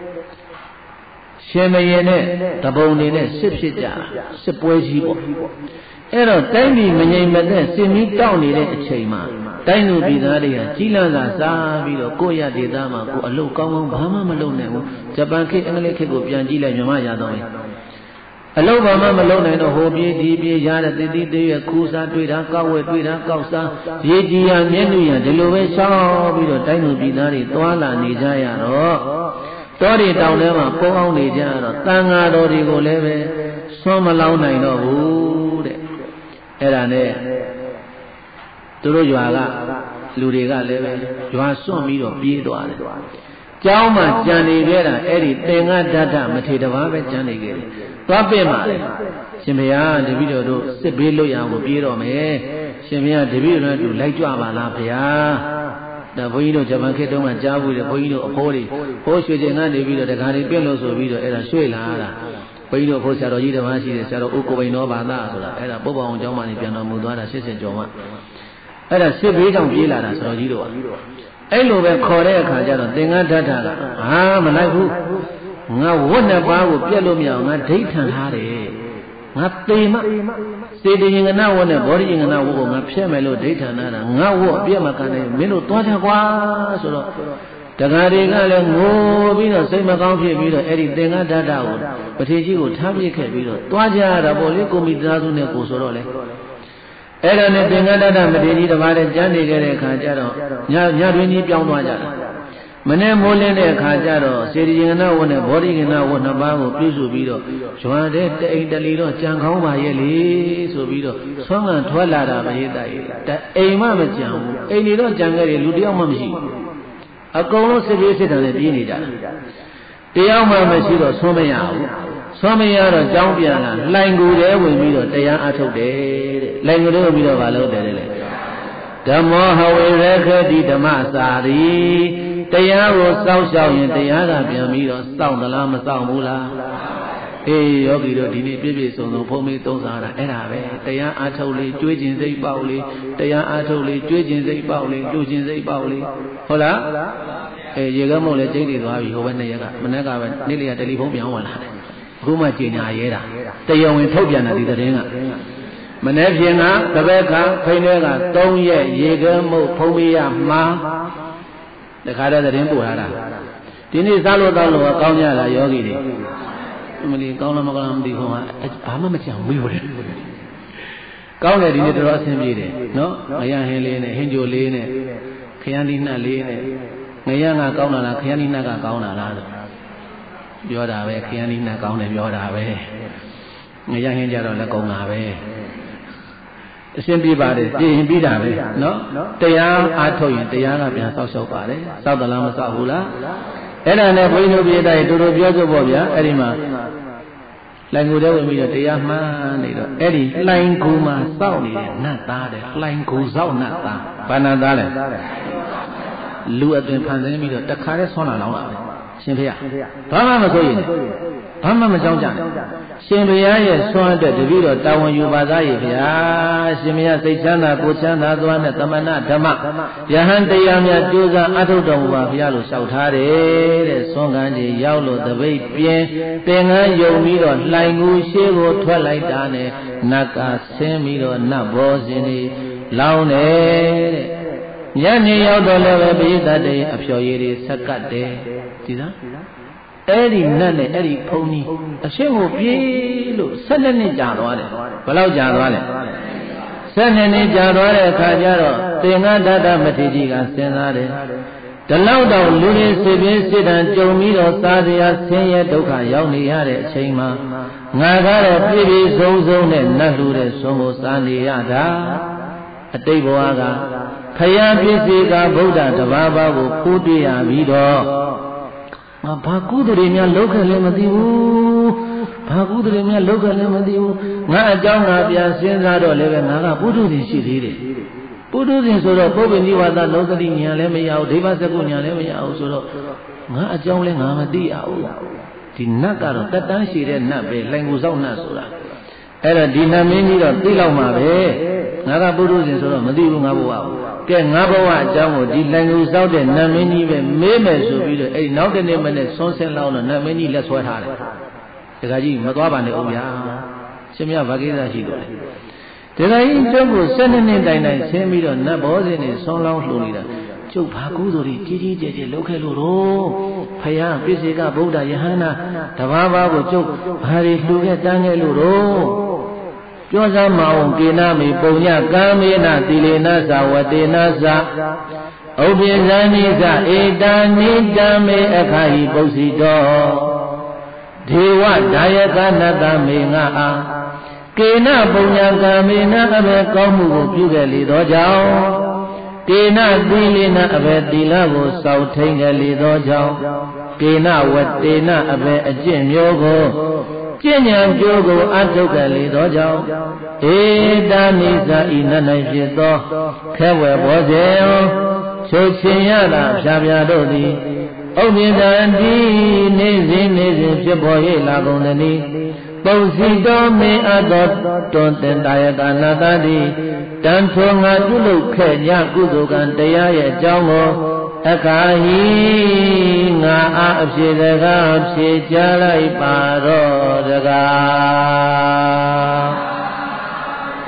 ရှင်မယေနဲ့တဘုံနေနဲ့စစ်ဖြစ်ကြတာစစ်ပွဲကြီးပေါ့အဲ့တော့တိုင်းပြည်မငြိမ်မသက်စင်ပြီးတောက်နေတဲ့အချိန်မှာတိုင်းသူပြည်သားတွေကကြီးလန့်စာစားပြီးတော့ကိုယ့်ရဒေသမှာကိုယ်အလုပ်ကောင်းကောင်းဘာမှမလုပ်နိုင်ဘူးဂျပန်ခေတ်အင်္ဂလိပ်ခေတ်ကိုပြန်ကြည့်လိုက်မြန်မာရတော့ရင်အလုပ်ဘာမှမလုပ်နိုင်တော့ဟိုပြေးဒီပြေးရတဲ့တည်တည်သေးရခူးစားတွေ့တာကောက်ဝဲတွေ့တာကောက်စားရေကြီးရမျက်နှာရဒီလိုပဲရှောင်းပြီးတော့တိုင်းသူပြည်သားတွေသွားလာနေကြရတော့တောတွေတောင်ထဲမှာပုံအောင်နေကြရတော့တန်ဃာတော်တွေကိုလည်းပဲဆွမ်းမလောင်းနိုင်တော့ဘူးတဲ့အဲ့ဒါနဲ့သူတို့ရွာကလူတွေကလည်းပဲရွာစွန့်ပြီးတော့ပြေးသွားတယ်ကျောင်းမှာကြံနေခဲ့တာအဲ့ဒီသင်္ကဒဋ္ဌမထေတပါးပဲကြံနေခဲ့တယ်သွားပြင့်ပါလေရှင်ဘုရားတပည့်တော်တို့စစ်ဘေးလွတ်ရအောင်ကိုပြေးတော့မယ်ရှင်ဘုရားတပည့်တော်တို့လိုက်ကြွပါလားဘုရားဒါဘုန်းကြီးတို့ဂျပန်ခေတ်တုန်းကကြားဘူးတယ်ဘုန်းကြီးတို့အဖိုးတွေဘိုးရွှေကျင်ကနေပြီးတော့တခါတွေပြင့်လို့ဆိုပြီးတော့အဲ့ဒါရွှေ့လာတာဘုန်းကြီးတို့အဖိုးဆရာတော်ကြီးတစ်ပါးရှိတယ်ဆရာတော်ဥက္ကိုပိန်တော်ဘာသာဆိုတာအဲ့ဒါပုပ္ပအောင်ကျောင်းမှာနေပြန်တော်မူသွားတာရှစ်ဆယ်ကျော်မှအဲ့ဒါစစ်ဘေးကြောင့်ပြေးလာတာဆရာတော်ကြီးတို့ကအဲ့လိုပဲခေါ်တဲ့အခါကျတော့သင်္ကဒဋ္ဌကဟာမလိုက်ဘူးငါဝတ်နှစ်ပါးကိုပြက်လို့မရအောင်ငါဒိဋ္ဌံထားတယ်ငါသေမစေတရင်ကနာဝနဲ့ဘောဓိရင်ကနာဝကိုငါဖျက်မယ်လို့ဒိဋ္ဌာနာတာငါဝအပြည့်မခံနိုင်မင်းတို့သွားကြကွာဆိုတော့တက္ကရာတွေကလည်းငိုပြီးတော့စိတ်မကောင်းဖြစ်ပြီးတော့အဲ့ဒီသင်္ကတ္တကိုပထေကြီးကိုထားပြခဲ့ပြီးတော့သွားကြရတာပေါ့လေကိုမိသားစုနဲ့ကိုဆိုတော့လေအဲ့ဒါနဲ့သင်္ကတ္တမထေကြီးတစ်ပါးနဲ့ကြမ်းနေခဲ့တဲ့အခါကျတော့ညညတွင်ကြီးပြောင်းသွားကြတာမနေ့မိုးလင်းတဲ့အခါကျတော့စေတရင်ကနာဝနဲ့ဘောဓိကနာဝနှစ်ပါးကိုပြုစုပြီးတော့ရွာတဲ့တအိမ်တလီတော့ကြံကောင်းပါရဲ့လေဆိုပြီးတော့ဆွမ်းငံထွက်လာတာပဲတာရဲ့တအိမ်မှမကြံဘူးအိမ်နေတော့ကြံခဲ့တယ်လူတယောက်မှမရှိဘူးအကုန်လုံးစစ်ပြေးစစ်တယ်နဲ့ပြေးနေကြတာတယောက်မှမရှိတော့ဆွမ်းမရဘူးဆွမ်းမရတော့ကြောင်းပြန်လာလှိုင်ကူတဲဝင်ပြီးတော့တရားအထုတ်တယ်တဲ့လှိုင်ကူတဲဝင်ပြီးတော့မလုပ်တယ်လေဓမ္မောဟဝေရခတိဓမ္မစာရီတရားကိုစောင့်ရှောက်ရင်တရားကပြန်ပြီးတော့စောင့်သလားမစောင့်ဘူးလားအေးယောဂီတို့ဒီနေ့ပြည့်ပြည့်စုံစုံဘုံမေသုံးစားတာအဲ့ဒါပဲတရားအားထုတ်လေးကြွေးကျင်စိတ်ပေါက်လေးတရားအားထုတ်လေးကြွေးကျင်စိတ်ပေါက်လေးလူကျင်စိတ်ပေါက်လေးဟုတ်လားအေးရေကမုတ်လည်းကျိတ်နေသွားပြီဟိုဘက်နှစ်ရက်ကမနေ့ကပဲနေ့လေးကတယ်လီဖုန်းပြန်ဝင်လာတယ်အခုမှကြေညာရဲတာတရားဝင်ထုတ်ပြန်တာဒီသတင်းကမနေ့ပြင်ကတပည့်ကဖိနေကသုံးရက်ရေကမုတ်ဖုံးမရမှာတခါတည်းသတင်းပို့ထားတာဒီနေ့စားလို့တောင်းလို့ကောင်းကြလားယောဂီတွေမလီကောင်းလားမကောင်းလားမသိဘူးဟာဘာမှမကြံဘူးလို့ကောင်းတယ်ဒီနေ့တော်တော်အဆင်ပြေတယ်နော်ငရဟင်းလေးနဲ့ဟင်းကြိုလေးနဲ့ခရမ်းဒီနှက်လေးနဲ့ငရငါကောင်းတာလားခရမ်းဒီနှက်ကကောင်းတာလားဆိုပြောတာပဲခရမ်းဒီနှက်ကောင်းတယ်ပြောတာပဲငရဟင်းကြတော့လည်းကောင်းတာပဲအရှင်းပြပါတယ်ပြင်ရင်ပြီးတာပဲနော်တရားအားထုတ်ရင်တရားကပြန်ဆောက်ရှောက်ပါတယ်စောက်သလားမစောက်ဘူးလားအဲ့ဒါနဲ့ဘုန်းကြီးတို့ပြည်သားတူတူပြောဆိုပေါ့ဗျာအဲ့ဒီမှာလှိုင်ကူတဲ့ဝင်ပြီးတော့တရားမှန်းနေတော့အဲ့ဒီလှိုင်ကူမှာစောက်နေတဲ့နတ်သားတဲ့လှိုင်ကူစောက်နတ်သားဘာနတ်သားလဲလူအသွင်ဖန်ဆင်းပြီးတော့တခါတည်းဆွမ်းလာလောင်းလာတယ်ရှင်ဖေ။ဘာမှမဆိုရင်ဘာမှမကြောက်ကြနဲ့ရှင်ဘုရားရဲ့ဆွမ်းအတွက်တပည့်တော်တာဝန်ယူပါသားရဲ့ဗျာရှင်ဘုရားစိတ်ချမ်းသာကိုယ်ချမ်းသာသွားနဲ့သမဏဓမ္မယဟန်တရားများကြိုးစားအထုတ်တော်မူပါဘုရားလို့လျှောက်ထားတယ်တဲ့ဆွမ်းကန်းကြီးရောက်လို့တပိတ်ပြင်းပင်ကန်းယုံပြီးတော့လှိုင်ကူရှေးကိုထွက်လိုက်တာနဲ့နတ်ကဆင်းပြီးတော့နတ်ဘောဇင်တွေလောင်းတယ်တဲ့ညနေရောက်တော့လည်းပဲပိဋကတ်အဖျော်ရည်တွေဆက်ကတ်တယ်ကြည်လားအဲ့ဒီနတ်နဲ့အဲ့ဒီဘုံကြီးအရှင်းကိုပြေးလို့ဆက်နှစ်နှစ်ကြာသွားတယ်ဘယ်လောက်ကြာသွားလဲဆက်နှစ်နှစ်ကြာသွားတဲ့အခါကျတော့သင်္ဃတတ္တမထေကြီးကစဉ်းစားတယ်ဒီလောက်တော့လူတွေစိတ်ပြင်းစိတ်တန်ကြုံပြီးတော့စားစရာဆင်းရဲဒုက္ခရောက်နေရတဲ့အချိန်မှာငါကတော့ပြည့်ပြည့်စုံစုံနဲ့နတ်လူတဲ့ဆုံးကိုစားနေရတာအတိတ်ဘဝကခရယပစ္စည်းကဗုဒ္ဓတဘာဘာကိုဖူးတွေ့ရပြီးတော့ငါဘာကုသိုလ်တွေများလုပ်ခဲ့လဲမသိဘူးဘာကုသိုလ်တွေများလုပ်ခဲ့လဲမသိဘူးငါအကြောင်းငါပြန်စဉ်းစားတော့လည်းပဲငါကပုထုဇဉ်ရှိသေးတယ်ပုထုဇဉ်ဆိုတော့ပုပ္ပနိဝါဒလောကတိညာလည်းမရဘူးဒိဗ္ဗစကုညာလည်းမရဘူးဆိုတော့ငါအကြောင်းလည်းငါမသိရဘူးဒီနတ်ကတော့တတ်တန်းရှိတဲ့နတ်ပဲလှိုင်ကူစောက်နတ်ဆိုတာအဲ့တော့ဒီနတ်မင်းကြီးတော့သိလောက်မှာပဲငါကပုထုဇဉ်ဆိုတော့မသိဘူးငါဘဝဘူးကဲငါဘဝအကြောင်းကိုဒီလှိုင်ကူစောက်တဲ့နတ်မင်းကြီးပဲမေးမယ်ဆိုပြီးတော့အဲ့နောက်တနေ့မနေ့ဆွန်းဆင်းလောက်တော့နတ်မင်းကြီးလက်ဆွဲထားတယ်တခါကြီးမသွားပါနဲ့ဦးဗျာရှင်မရဘာကိစ္စရှိတော့လဲတခါကြီးကျုပ်ကို၁၂နှစ်တိုင်တိုင်ဆင်းပြီးတော့နတ်ဘောဇင်တွေဆွန်းလောင်းလှူနေတာကျုပ်ဘာကုသိုလ်ကြီးကြီးကြီးကျယ်ကျယ်လုပ်ခဲ့လို့တော့ဖယားပိစေကဗုဒ္ဓယဟန္တာတဘာဘာကိုကျုပ်ဘာတွေလှူခဲ့တန်းခဲ့လို့တော့ပြောစမ်းမအောင်ကေနမေပုံညကာမေနသီလေနသဝတေနသဥပ္ပိဇာနိသဧတာနိတမေအခါဟိပု္စီတောဒေဝဒါယကနတမေငါအားကေနပုံညကာမေနအဘေကောင်းမှုကိုပြုခဲ့လေသောကြောင့်ကေနသီလေနအဘေသီလကိုစောင့်ထိန်ခဲ့လေသောကြောင့်ကေနဝတေနအဘေအကျင့်မျိုးကိုကျင့်ဉာဏ်ကြိုးကိုအထုတ်ကြလေသောကြောင့်ဧတာနိသဤနတ်၌ဖြစ်သောခဲဝယ်ဘောဇင်ချုပ်ချင်ရတာဖြာဖြာတို့သည်ဥပ္ပိတံတိနေစဉ်နေစဉ်ဖြစ်ပေါ်၍လာကုန်သည်ပုံစီတော်မင်းအသောတွန်တင်တာယကနာတတိတန်ထိုငါပြုလုပ်ခဲ့ကြကုသိုလ်ကံတရားရဲ့အကြောင်းကိုအခါဟိငါအားအဖြစ်တကားဖြေကြလိုက်ပါတော့တကား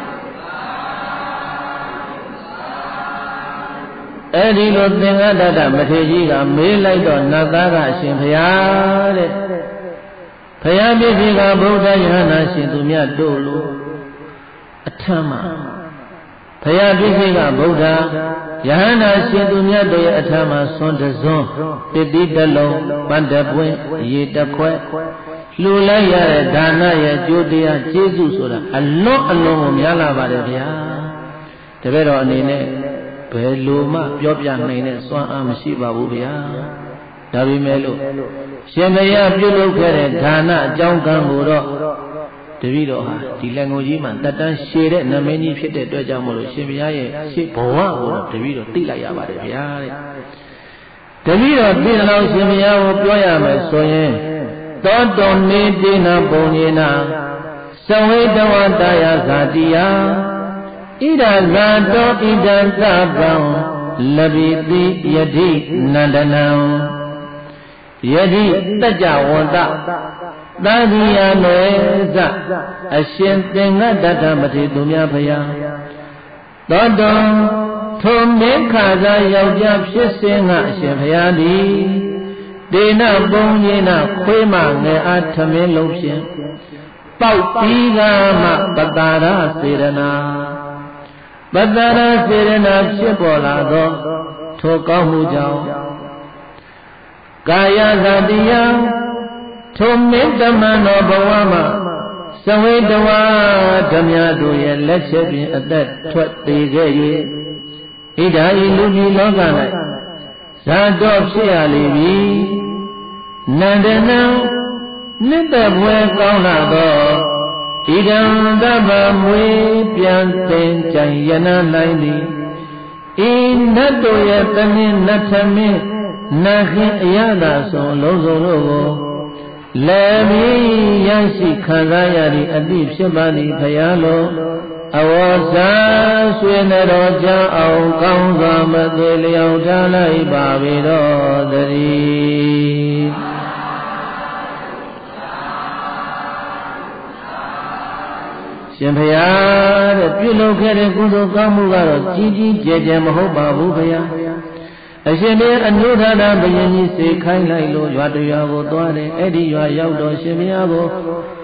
အဲ့ဒီလိုသင်္ဃတတမထေရကြီးကမေးလိုက်တော့နတ်သားကအရှင်ဘုရားတဲ့ဘုရားပြည့်စုံကဗုဒ္ဓယဟနာရှင်သူမြတ်တို့လိုအထမ်းမှာဘုရားပြည့်စုံကဗုဒ္ဓယဟနာရှင်သူမြတ်တို့ရဲ့အထမ်းမှာသွန်တစွန်းပတိတလုံးပန္တပွင့်ရေတခွဲလှူလိုက်ရတဲ့ဒါနရဲ့ကျိုးတရားကျေးဇူးဆိုတာအလွန်အလွန်ကိုများလာပါတယ်ဗျာတပည့်တော်အနေနဲ့ဘယ်လိုမှပြောပြနိုင်တဲ့စွမ်းအားမရှိပါဘူးဗျာဒါပေမဲ့လို့ရှင်ဘုရားပြုလုပ်ခဲ့တဲ့ဒါနအကြောင်းကံကိုတော့တပည့်တော်ဟာဒီလက်ငုံကြီးမှာတတ်တန်းရှည်တဲ့နမင်းကြီးဖြစ်တဲ့အတွက်ကြောင့်မလို့ရှင်ဘုရားရဲ့ရှေ့ဘဝကိုတော့တပည့်တော်သိလိုက်ရပါတယ်ဗျာတဲ့တပည့်တော်သိတဲ့လောက်ရှင်ဘုရားကိုပြောရမယ်ဆိုရင်သောတုန်နေတိနာပုံညေနာသဝေတဝတယဇာတိယဣဒဇာတောဣဒသဗံလဘိတိယတိနန္ဒနံယတိတัจ java ဝန္တသာသီယနေသအရှင်သင်္ဃတတမထေသူများဘုရားသောတုံထိုမင်းခါသာယောက်ျားဖြစ်စဉ်ကအရှင်ဘုရားသည်ဒေနပုံညနာခွေးမငယ်အားထမင်းလုံးဖြင့်ပေါက်ပြီးကမှပတာရစေရနာပတာရစေရနာဖြစ်ပေါ်လာသောထိုကောင်းမှုကြောင့်ကာယသတိယထိုမင်းတမန်တော်ဘဝမှာသဝေတဝါဓမြတို့ရဲ့လက်ချက်ဖြင့်အသက်ထွက်သေးခဲ့၍ဣဒာဤလူကြီးလောက၌ဇာတော်ဖြစ်ရလေပြီနန္ဒနံနိတ္တဘွယ်ကောင်းလာသောဣဒံသဗ္ဗမွေပြန်တင်ကြံယနာနိုင်သည်ဤနတ်တို့ရဲ့တမင်းနတ်သမင်းနတ်ခင်အရသာဆုံးလုံးစုံတို့ကိုလည်းပြီးရရှိခံစားရသည့်အသည့်ဖြစ်ပါသည်ဖယားလိုအဝေါ်စာဆွေနေတော်ကြောင့်အောင်ကောင်းစွာမသေးလျောက်ထားလိုက်ပါပြီတော့တည်းရှင်ဘုရားတဲ့ပြုလုပ်ခဲ့တဲ့ကုသိုလ်ကောင်းမှုကတော့ကြီးကြီးကျယ်ကျယ်မဟုတ်ပါဘူးဘုရားအရှင်ဘုရားအနုထာတာဘုရင်ကြီးစေခိုင်းလိုက်လို့ရွာတရွာကိုသွားတယ်အဲ့ဒီရွာရောက်တော့ရှင်ဘုရားကို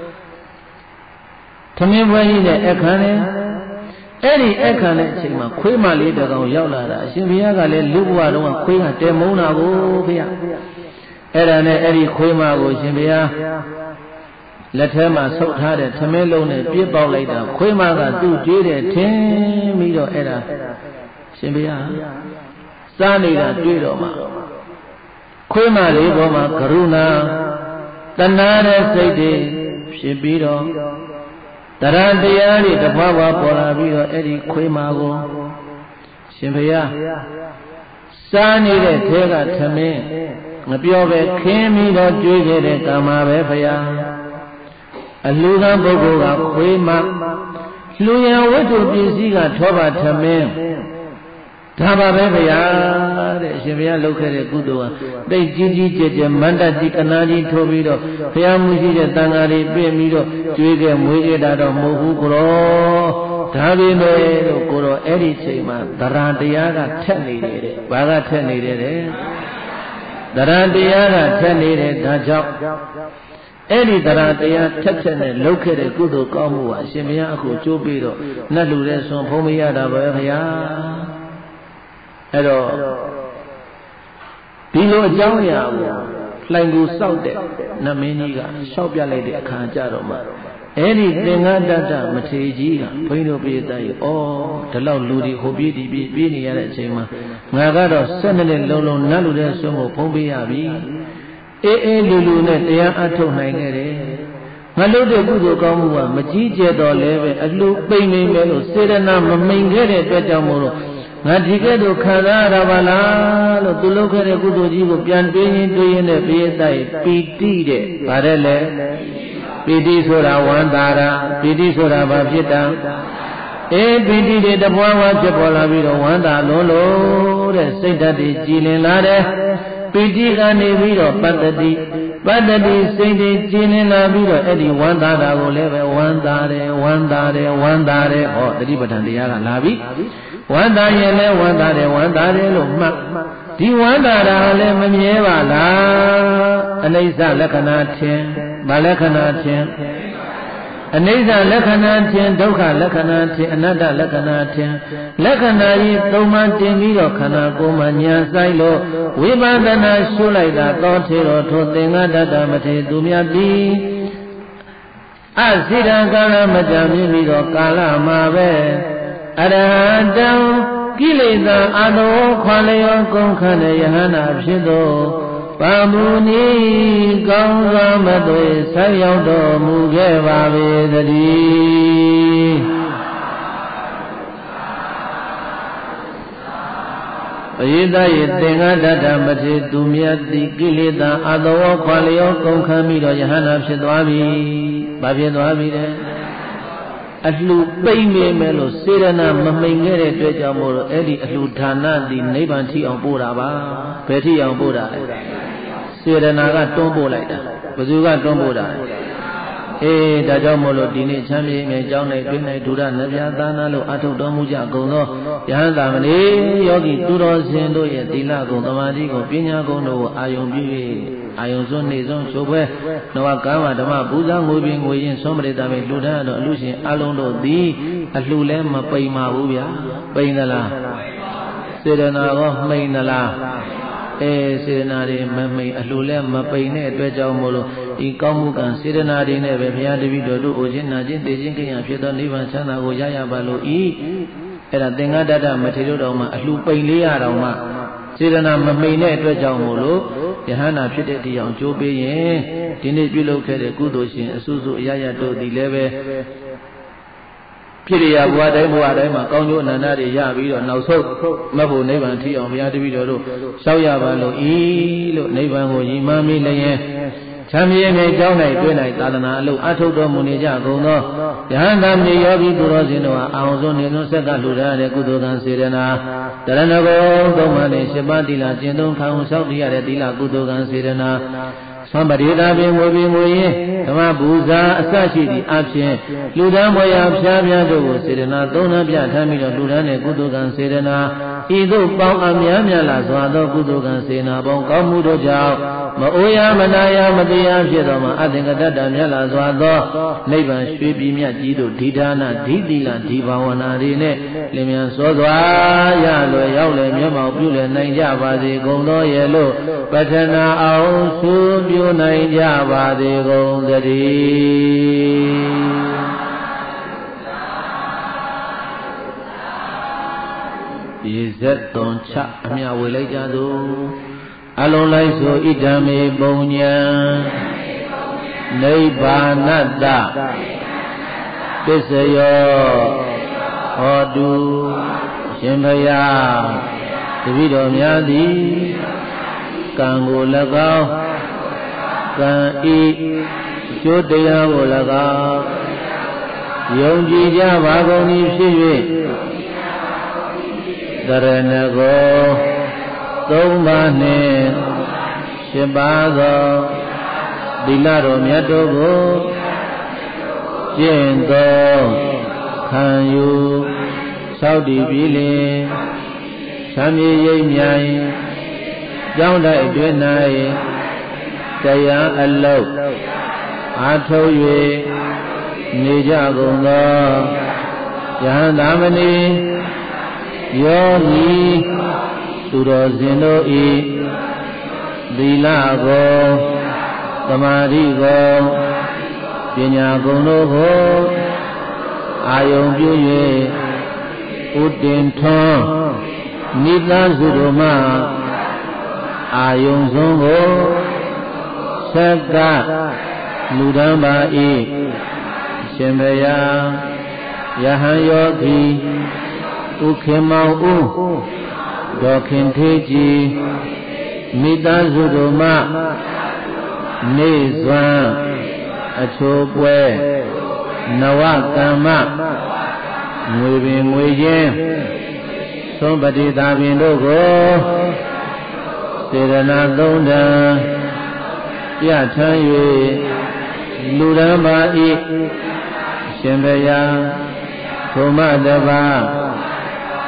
သမင်းပွဲကြီးနဲ့အခမ်းနဲ့အဲ့ဒီအခမ်းတဲ့အချိန်မှာခွေးမလေးတကောင်ရောက်လာတာအရှင်ဘုရားကလည်းလူဘဝတုန်းကခွေးကတဲမုန်းတာကိုဘုရားအဲ့ဒါနဲ့အဲ့ဒီခွေးမကိုရှင်ဘုရားလက်ထဲမှာဆုပ်ထားတဲ့သမင်းလုံးနဲ့ပြစ်ပေါက်လိုက်တာခွေးမကသူ့ကျွေးတယ်ထင်ပြီးတော့အဲ့ဒါရှင်ဘုရားစားနေတာတွေ့တော့မှခွေးမလေးပေါ်မှာကရုဏာတဏှာတဲ့စိတ်တွေဖြစ်ပြီးတော့တရားတရားတွေတပွားပွားပေါ်လာပြီးတော့အဲ့ဒီခွေးမကိုရှင်ဘုရားစားနေတဲ့ထဲကသမင်းမပြောပဲခင်းပြီးတော့ကြွေးခဲ့တဲ့ကာမပဲဘုရားအလှူခံပုဂ္ဂိုလ်ကခွေးမလှူရန်ဝတ္ထုပစ္စည်းကထောပါသမင်းဒါပါပဲဘုရားတဲ့အရှင်ဘုရားလုပ်ခဲ့တဲ့ကုသိုလ်ဟာတိတ်ကြီးကြီးကျယ်ကျယ်မန္တတိကနာကြီးထိုးပြီးတော့ဘုရားမှုရှိတဲ့တန်ဃာတွေပြင်ပြီးတော့ကျွေးခဲ့မွေးခဲ့တာတော့မဟုတ်ဘူးကိုရောဒါပေမဲ့လို့ကိုရောအဲ့ဒီချိန်မှာသရံတရားကထက်နေတယ်တဲ့ဘာကထက်နေတယ်တဲ့သရံတရားကထက်နေတယ်ဒါကြောင့်အဲ့ဒီတရားတရားထက်ထက်နဲ့လုပ်ခဲ့တဲ့ကုသိုလ်ကောင်းမှုဟာအရှင်ဘုရားအခုကြိုးပြီးတော့နတ်လူတဲ့ဆွန်ဖုံးမရတာပဲဘုရားအဲ့တော့ဒီလိုအကြောင်းအရာကိုလှိုင်ကိုစောက်တဲ့နတ်မင်းကြီးကရှောက်ပြလိုက်တဲ့အခါကျတော့မှအဲ့ဒီသင်္ဃတတမထေရကြီးကဘုန်းကြီးတို့ပြေးတိုင်းဩဒီလောက်လူတွေဟိုပြေးဒီပြေးပြေးနေရတဲ့အချိန်မှာငါကတော့၁၂နှစ်လုံးလုံးနတ်လူတဲ့ဆွမ်းကိုဖုံးပေးရပြီအေးအေးလူလူနဲ့တရားအထုတ်နိုင်ခဲ့တယ်ငါလုပ်တဲ့ကုသိုလ်ကောင်းမှုကမကြီးကျယ်တော့လဲပဲအလှပိမ့်နေမယ်လို့စေရနာမမိန်ခဲ့တဲ့အတွက်ကြောင့်မို့လို့ငါဒီကဲ့သို့ခံစားရပါလားလို့သူလုပ်ခဲ့တဲ့ကုသိုလ်ကြီးကိုပြန်တွေးရင်တွေးရင်နဲ့ပြေးတိုင်းပီတိတဲ့ဗါတဲ့လေပီတိဆိုတာဝန္တာရာပီတိဆိုတာဘာဖြစ်တာအေးပီတိတွေတပွားပွားဖြစ်ပေါ်လာပြီးတော့ဝန္တာလုံးလို့တဲ့စိတ်ဓာတ်တွေကြည်လင်လာတယ်ပီတိကနေပြီးတော့ပတ္တိပတ္တိစိတ်တွေကြည်လင်လာပြီးတော့အဲ့ဒီဝန္တာတာကိုလည်းပဲဝန္တာတယ်ဝန္တာတယ်ဝန္တာတယ်ဟောတတိပဋ္ဌာန်တရားကလာပြီဝန်တာရင်လည်းဝန်တာတယ်ဝန်တာတယ်လို့မှတ်ဒီဝန်တာတာလည်းမမြဲပါလားအနိစ္စလက္ခဏာထင်ဗာလက္ခဏာထင်အနိစ္စလက္ခဏာထင်ဒုက္ခလက္ခဏာထင်အနတ္တလက္ခဏာထင်လက္ခဏာကြီးသုံးပါးတင်ပြီးတော့ခန္ဓာကိုယ်မှာဉာဏ်ဆိုင်လို့ဝိပဿနာရှုလိုက်တာသောထေတော်ထိုသင်္ဃတတ္တမထေသူမြတ်သည်အစိရံကာလမကြမြင်ပြီးတော့ကာလမှာပဲအရဟတံကိလေသာအတောခွာလျောကုန်ခန့်တဲ့ယဟနာဖြစ်သောပါမူနီကောင်းစွာမသွေဆက်ရောက်တော်မူခဲ့ပါပေသတည်းပရိသတ်၏သင်္ဃတတ္တမထေသူမြတ်သည်ကိလေသာအတောခွာလျောကုန်ခန့်ပြီးတော့ယဟနာဖြစ်သွားပြီဘာဖြစ်သွားပြီလဲအလှပိမ့်နေမယ်လို့စေရနာမမိန်ခဲ့တဲ့အတွက်ကြောင့်မို့လို့အဲ့ဒီအလှဌာနသည်နိဗ္ဗာန်ထိအောင်ပို့တာပါဘယ်ထိအောင်ပို့တာလဲစေရနာကတွန်းပို့လိုက်တာဘယ်သူကတွန်းပို့တာလဲအေးဒါကြောင့်မို့လို့ဒီနေ့ချမ်းမြေမြေကျောင်း၌တွင်၌ဒုရနဗျာသာနာလို့အထုတ်တော်မူကြကုန်သောယဟန်သာမဏေယောဂီသူတော်စင်တို့ရဲ့သီလဂုဏ်သမာဓိဂုဏ်ပညာဂုဏ်တို့ကိုအာယုံပြု၍အာယုံစွန်းနေစွန်းချိုးပွဲနဝကမ္မဓမ္မပူဇာငွေပင်ငွေရင်ဆုံးပရိသတ်ပဲလူတန်းတော်အလူရှင်အလုံးတို့သည်အလှလဲမပိန်ပါဘူးဗျာပိန်သလားစေတနာကောမှိန်သလားအဲစေတနာတွေမမိန်အလှလဲမပိန်တဲ့အတွက်ကြောင့်မို့လို့ဒီကောင်းမှုကံစေတနာတွေနဲ့ပဲဘုရားတပည့်တော်တို့အိုခြင်းနာခြင်းသိခြင်းကိညာဖြစ်သောနိဗ္ဗာန်ချမ်းသာကိုရရပါလို့ဤအဲ့ဒါသင်္ဃတတ္တမထေရတော်မှာအလှပိန်လေးရတော်မှာစေတနာမမိန်တဲ့အတွက်ကြောင့်မို့လို့ယဟန္တာဖြစ်တဲ့တရားအောင်ကြိုးပေးရင်ဒီနေ့ပြုလုပ်ခဲ့တဲ့ကုသိုလ်ရှင်အစုစုအရရတို့ဒီလည်းပဲဖြစ်ရဘဝတိုင်းဘဝတိုင်းမှာကောင်းကျိုးအနန္တတွေရပြီးတော့နောက်ဆုံးမဖို့နိဗ္ဗာန်ထိအောင်ဘုရားတပည့်တော်တို့ရှောက်ရပါလို့ဤလို့နိဗ္ဗာန်ကိုရည်မှန်းမိလျင်ချမ်းမြေမြေကျောင်း၌တွေ့၌သာသနာအလုပ်အထုတ်တော်မူနေကြကုန်သောယဟန္တာမြေယောဂီသူတော်စင်တို့ဟာအာဟုစွန်းနေစွန်းဆက်ကလှူဒါန်းတဲ့ကုသိုလ်ကံစေတနာတရဏဂုံသုံးပါးနဲ့ရှစ်ပါးသီလကျင့်သုံးခံအောင်ဆောက်တည်ရတဲ့သီလကုသိုလ်ကံစေတနာသံပရိသပင်ဝေပင်ဝေရင်ဓမ္မပူဇာအစရှိသည့်အဖြစ်လူဒန်းမွေရာဖျားပြားတို့ကိုစေတနာသုံးနှပြထမ်းပြီးတော့လူဒန်းတဲ့ကုသိုလ်ကံစေတနာဤသို့ပေါင်းအများများလာစွာသောကုသိုလ်ကံစေနာပေါင်းကောင်းမှုတို့ကြောင့်မအိုရမနာရမတရားဖြစ်သောမှာအသင်္ကတ္တမြတ်လာစွာသောနိဗ္ဗာန်ရွှေပြည်မြတ်ကြီးတို့ဒီဒါနဒီသီလဒီဘာဝနာတွေနဲ့လင်မြန်စောစွာရလွယ်ရောက်လွယ်မျက်မှောက်ပြုလည်နိုင်ကြပါစေကုန်သောရဲ့လို့ပထနာအောင်ဆုပြုနိုင်ကြပါစေကုန်သတည်းဒီဇက်သွန်ချအမြဝေလိုက်ကြသို့အလုံးလိုက်ဆိုဣဒံမေပုံညာနိဗ္ဗာနတ္တပစ္စယောဟောတုရှင်ဘုရားတပည့်တော်များသည်ကံကို၎င်းကံဤကျိုးတရားကို၎င်းယုံကြည်ကြပါကုန်၏ဖြစ်၍တရဏဂောသုံးပါးနှင့်ရှစ်ပါးသောသီလတော်မြတ်တို့ကိုကျင့်သောခံယူသောက်တည်ပြီးလျှင်သံမြေရိပ်မြိုင်ကျောင်းတိုက်အတွင်း၌တရားအလုပ်အားထုတ်၍နေကြကုန်သောယဟန်သာမဏေယောဂီသူတော်စင်တို့ဤသီလကိုသမာဓိကိုပညာဂုဏ်တို့ကိုအာယုံပြု၍ဥတင်ထွန်းနိသစုတို့မှအာယုံဆုံးကိုဆက်ကလူတန်းပါဤရှင်ဘုရားယဟန်ယောဂီဥခင်မောင်ဦးဒေါခင်ထေးကြီးမိသားစုတို့မှနေစွမ်းအချိုးပွဲနဝကမ္မငွေပင်ငွေချင်းသုံးပတိသာပင်တို့ကိုစေရနာသုံးတန်ပြဋ္ဌာန်း၍လူရန်ပါဤရှင်ဘုရားသုမတပါ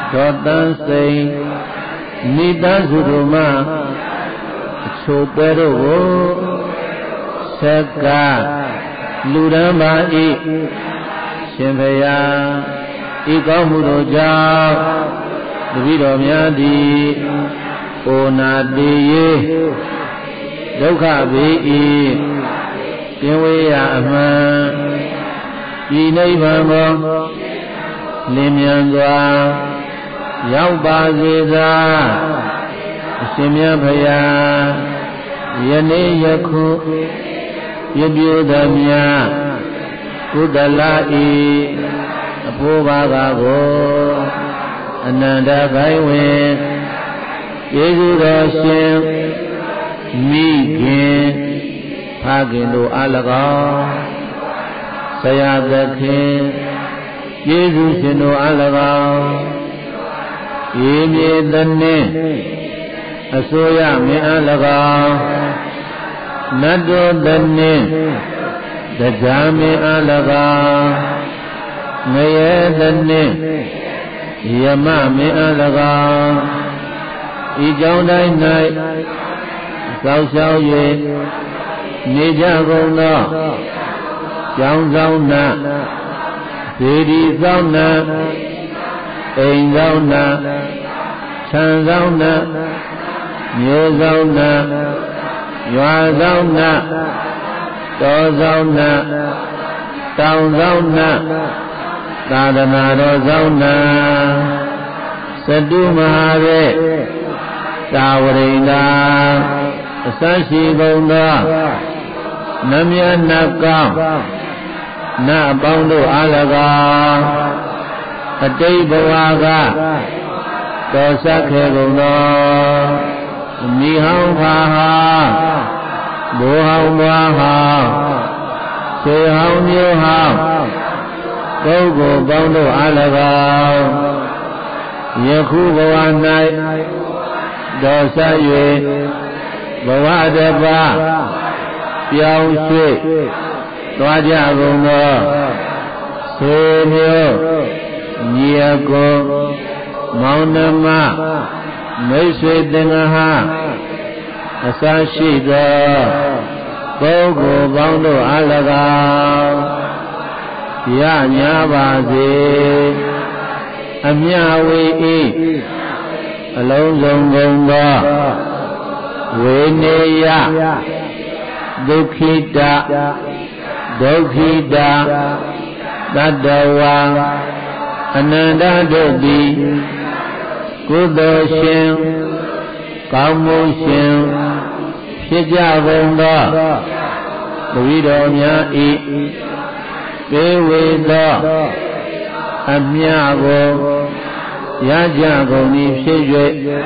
ဒေါ်တန်းစိန်မိသားစုတို့မှအချို့ပဲတို့ကိုဆက်ကလူရမ်းပါ၏ရှင်ဘုရားဤကောင်းမှုတို့ကြောင့်တပည့်တော်များသည်အိုနာတိယေဒုက္ခဘေး၏ကင်းဝေးရာအမှန်ဤနိဗ္ဗာန်ကိုလင်းမြန်စွာရောက်ပါစေသာအရှင်မြတ်ဘုရားယနေ့ယခုပြပြသည်များကုသလဤအဖို့ဘာကကိုအနန္တဘိုင်းဝင်ယေရှုတော်ရှင်မိခင်ဖခင်တို့အား၎င်းဆရာသခင်ယေရှုရှင်တို့အား၎င်းဤမြေသနှင့်အစိုးရမင်းအား၎င်းနတ်တို့သနှင့်တရားမင်းအား၎င်းငရဲသနှင့်ယမမင်းအား၎င်းဤကြောင့်တိုင်း၌သောက်ရှောက်၍နေကြကုန်သောကြောင်းဆောင်နာဗေဒီဆောင်နာအိမ်ဆောင်နာခြံဆောင်နာမြို့ဆောင်နာရွာဆောင်နာတောဆောင်နာတောင်ဆောင်နာသာသနာတော်ဆောင်နာသတုမဟာရေတာဝရိန္ဒာအစရှိကုန်သောနမြတ်နတ်ကောင်းနတ်အပေါင်းတို့အား၎င်းအတိတ်ဘဝကတော်ဆက်ခဲ့ကုန်သောမိဟောင်းခါဟောင်းဘိုးဟောင်းဘွားဟောင်းဆွေဟောင်းမျိုးဟောင်းပုဂ္ဂိုလ်ပေါင်းတို့အား၎င်းယခုဘဝ၌တော်ဆက်၍ဘဝတစ်ပါးပြောင်းရွှေ့သွားကြကုန်သောဆွေမျိုးညီအကိုမောင်နှမမိတ်ဆွေသင်္ဃဟအစရှိသောပုဂ္ဂိုလ်ပေါင်းတို့အား၎င်းရညာပါစေအမြဝေဤအလုံးစုံကုန်သောဝေနေယဒုက္ခိတဒုက္ခိတတတ္တဝါအနန္တတို့သည်ကုသိုလ်ရှင်ကောင်းမှုရှင်ဖြစ်ကြကုန်သောတပည့်တော်များဤပေဝေသောအမြကိုရကြကုန်၏ဖြစ်၍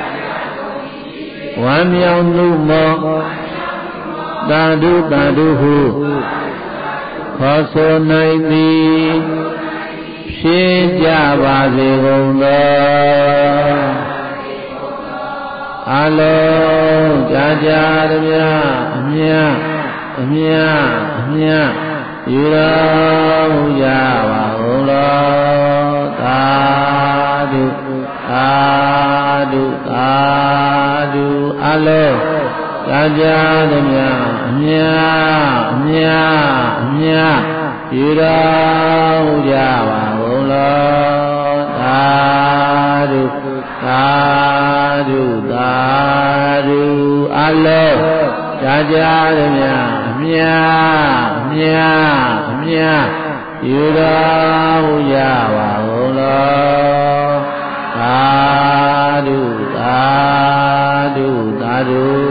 ဝမ်းမြောက်မှုမောသာဓုသာဓုဟုခေါ်ဆိုနိုင်သည်ဖြစ်ကြပါစေကုန်သောအလုံးကြာကြာသည်များအမြတ်အမြတ်အမြတ်ယူတော်မူကြပါကုန်သောသာဓုသာဓုသာဓုအလုံးကြာကြာသည်များအမြတ်အမြတ်အမြတ်ယူတော်မူကြပါကုန်သောသာဓုသာဓုသာဓုအလုံးကြာကြာသည်များအမြတ်အမြတ်အမြတ်ယူတော်မူကြပါကုန်သောသာဓုသာဓုသာဓု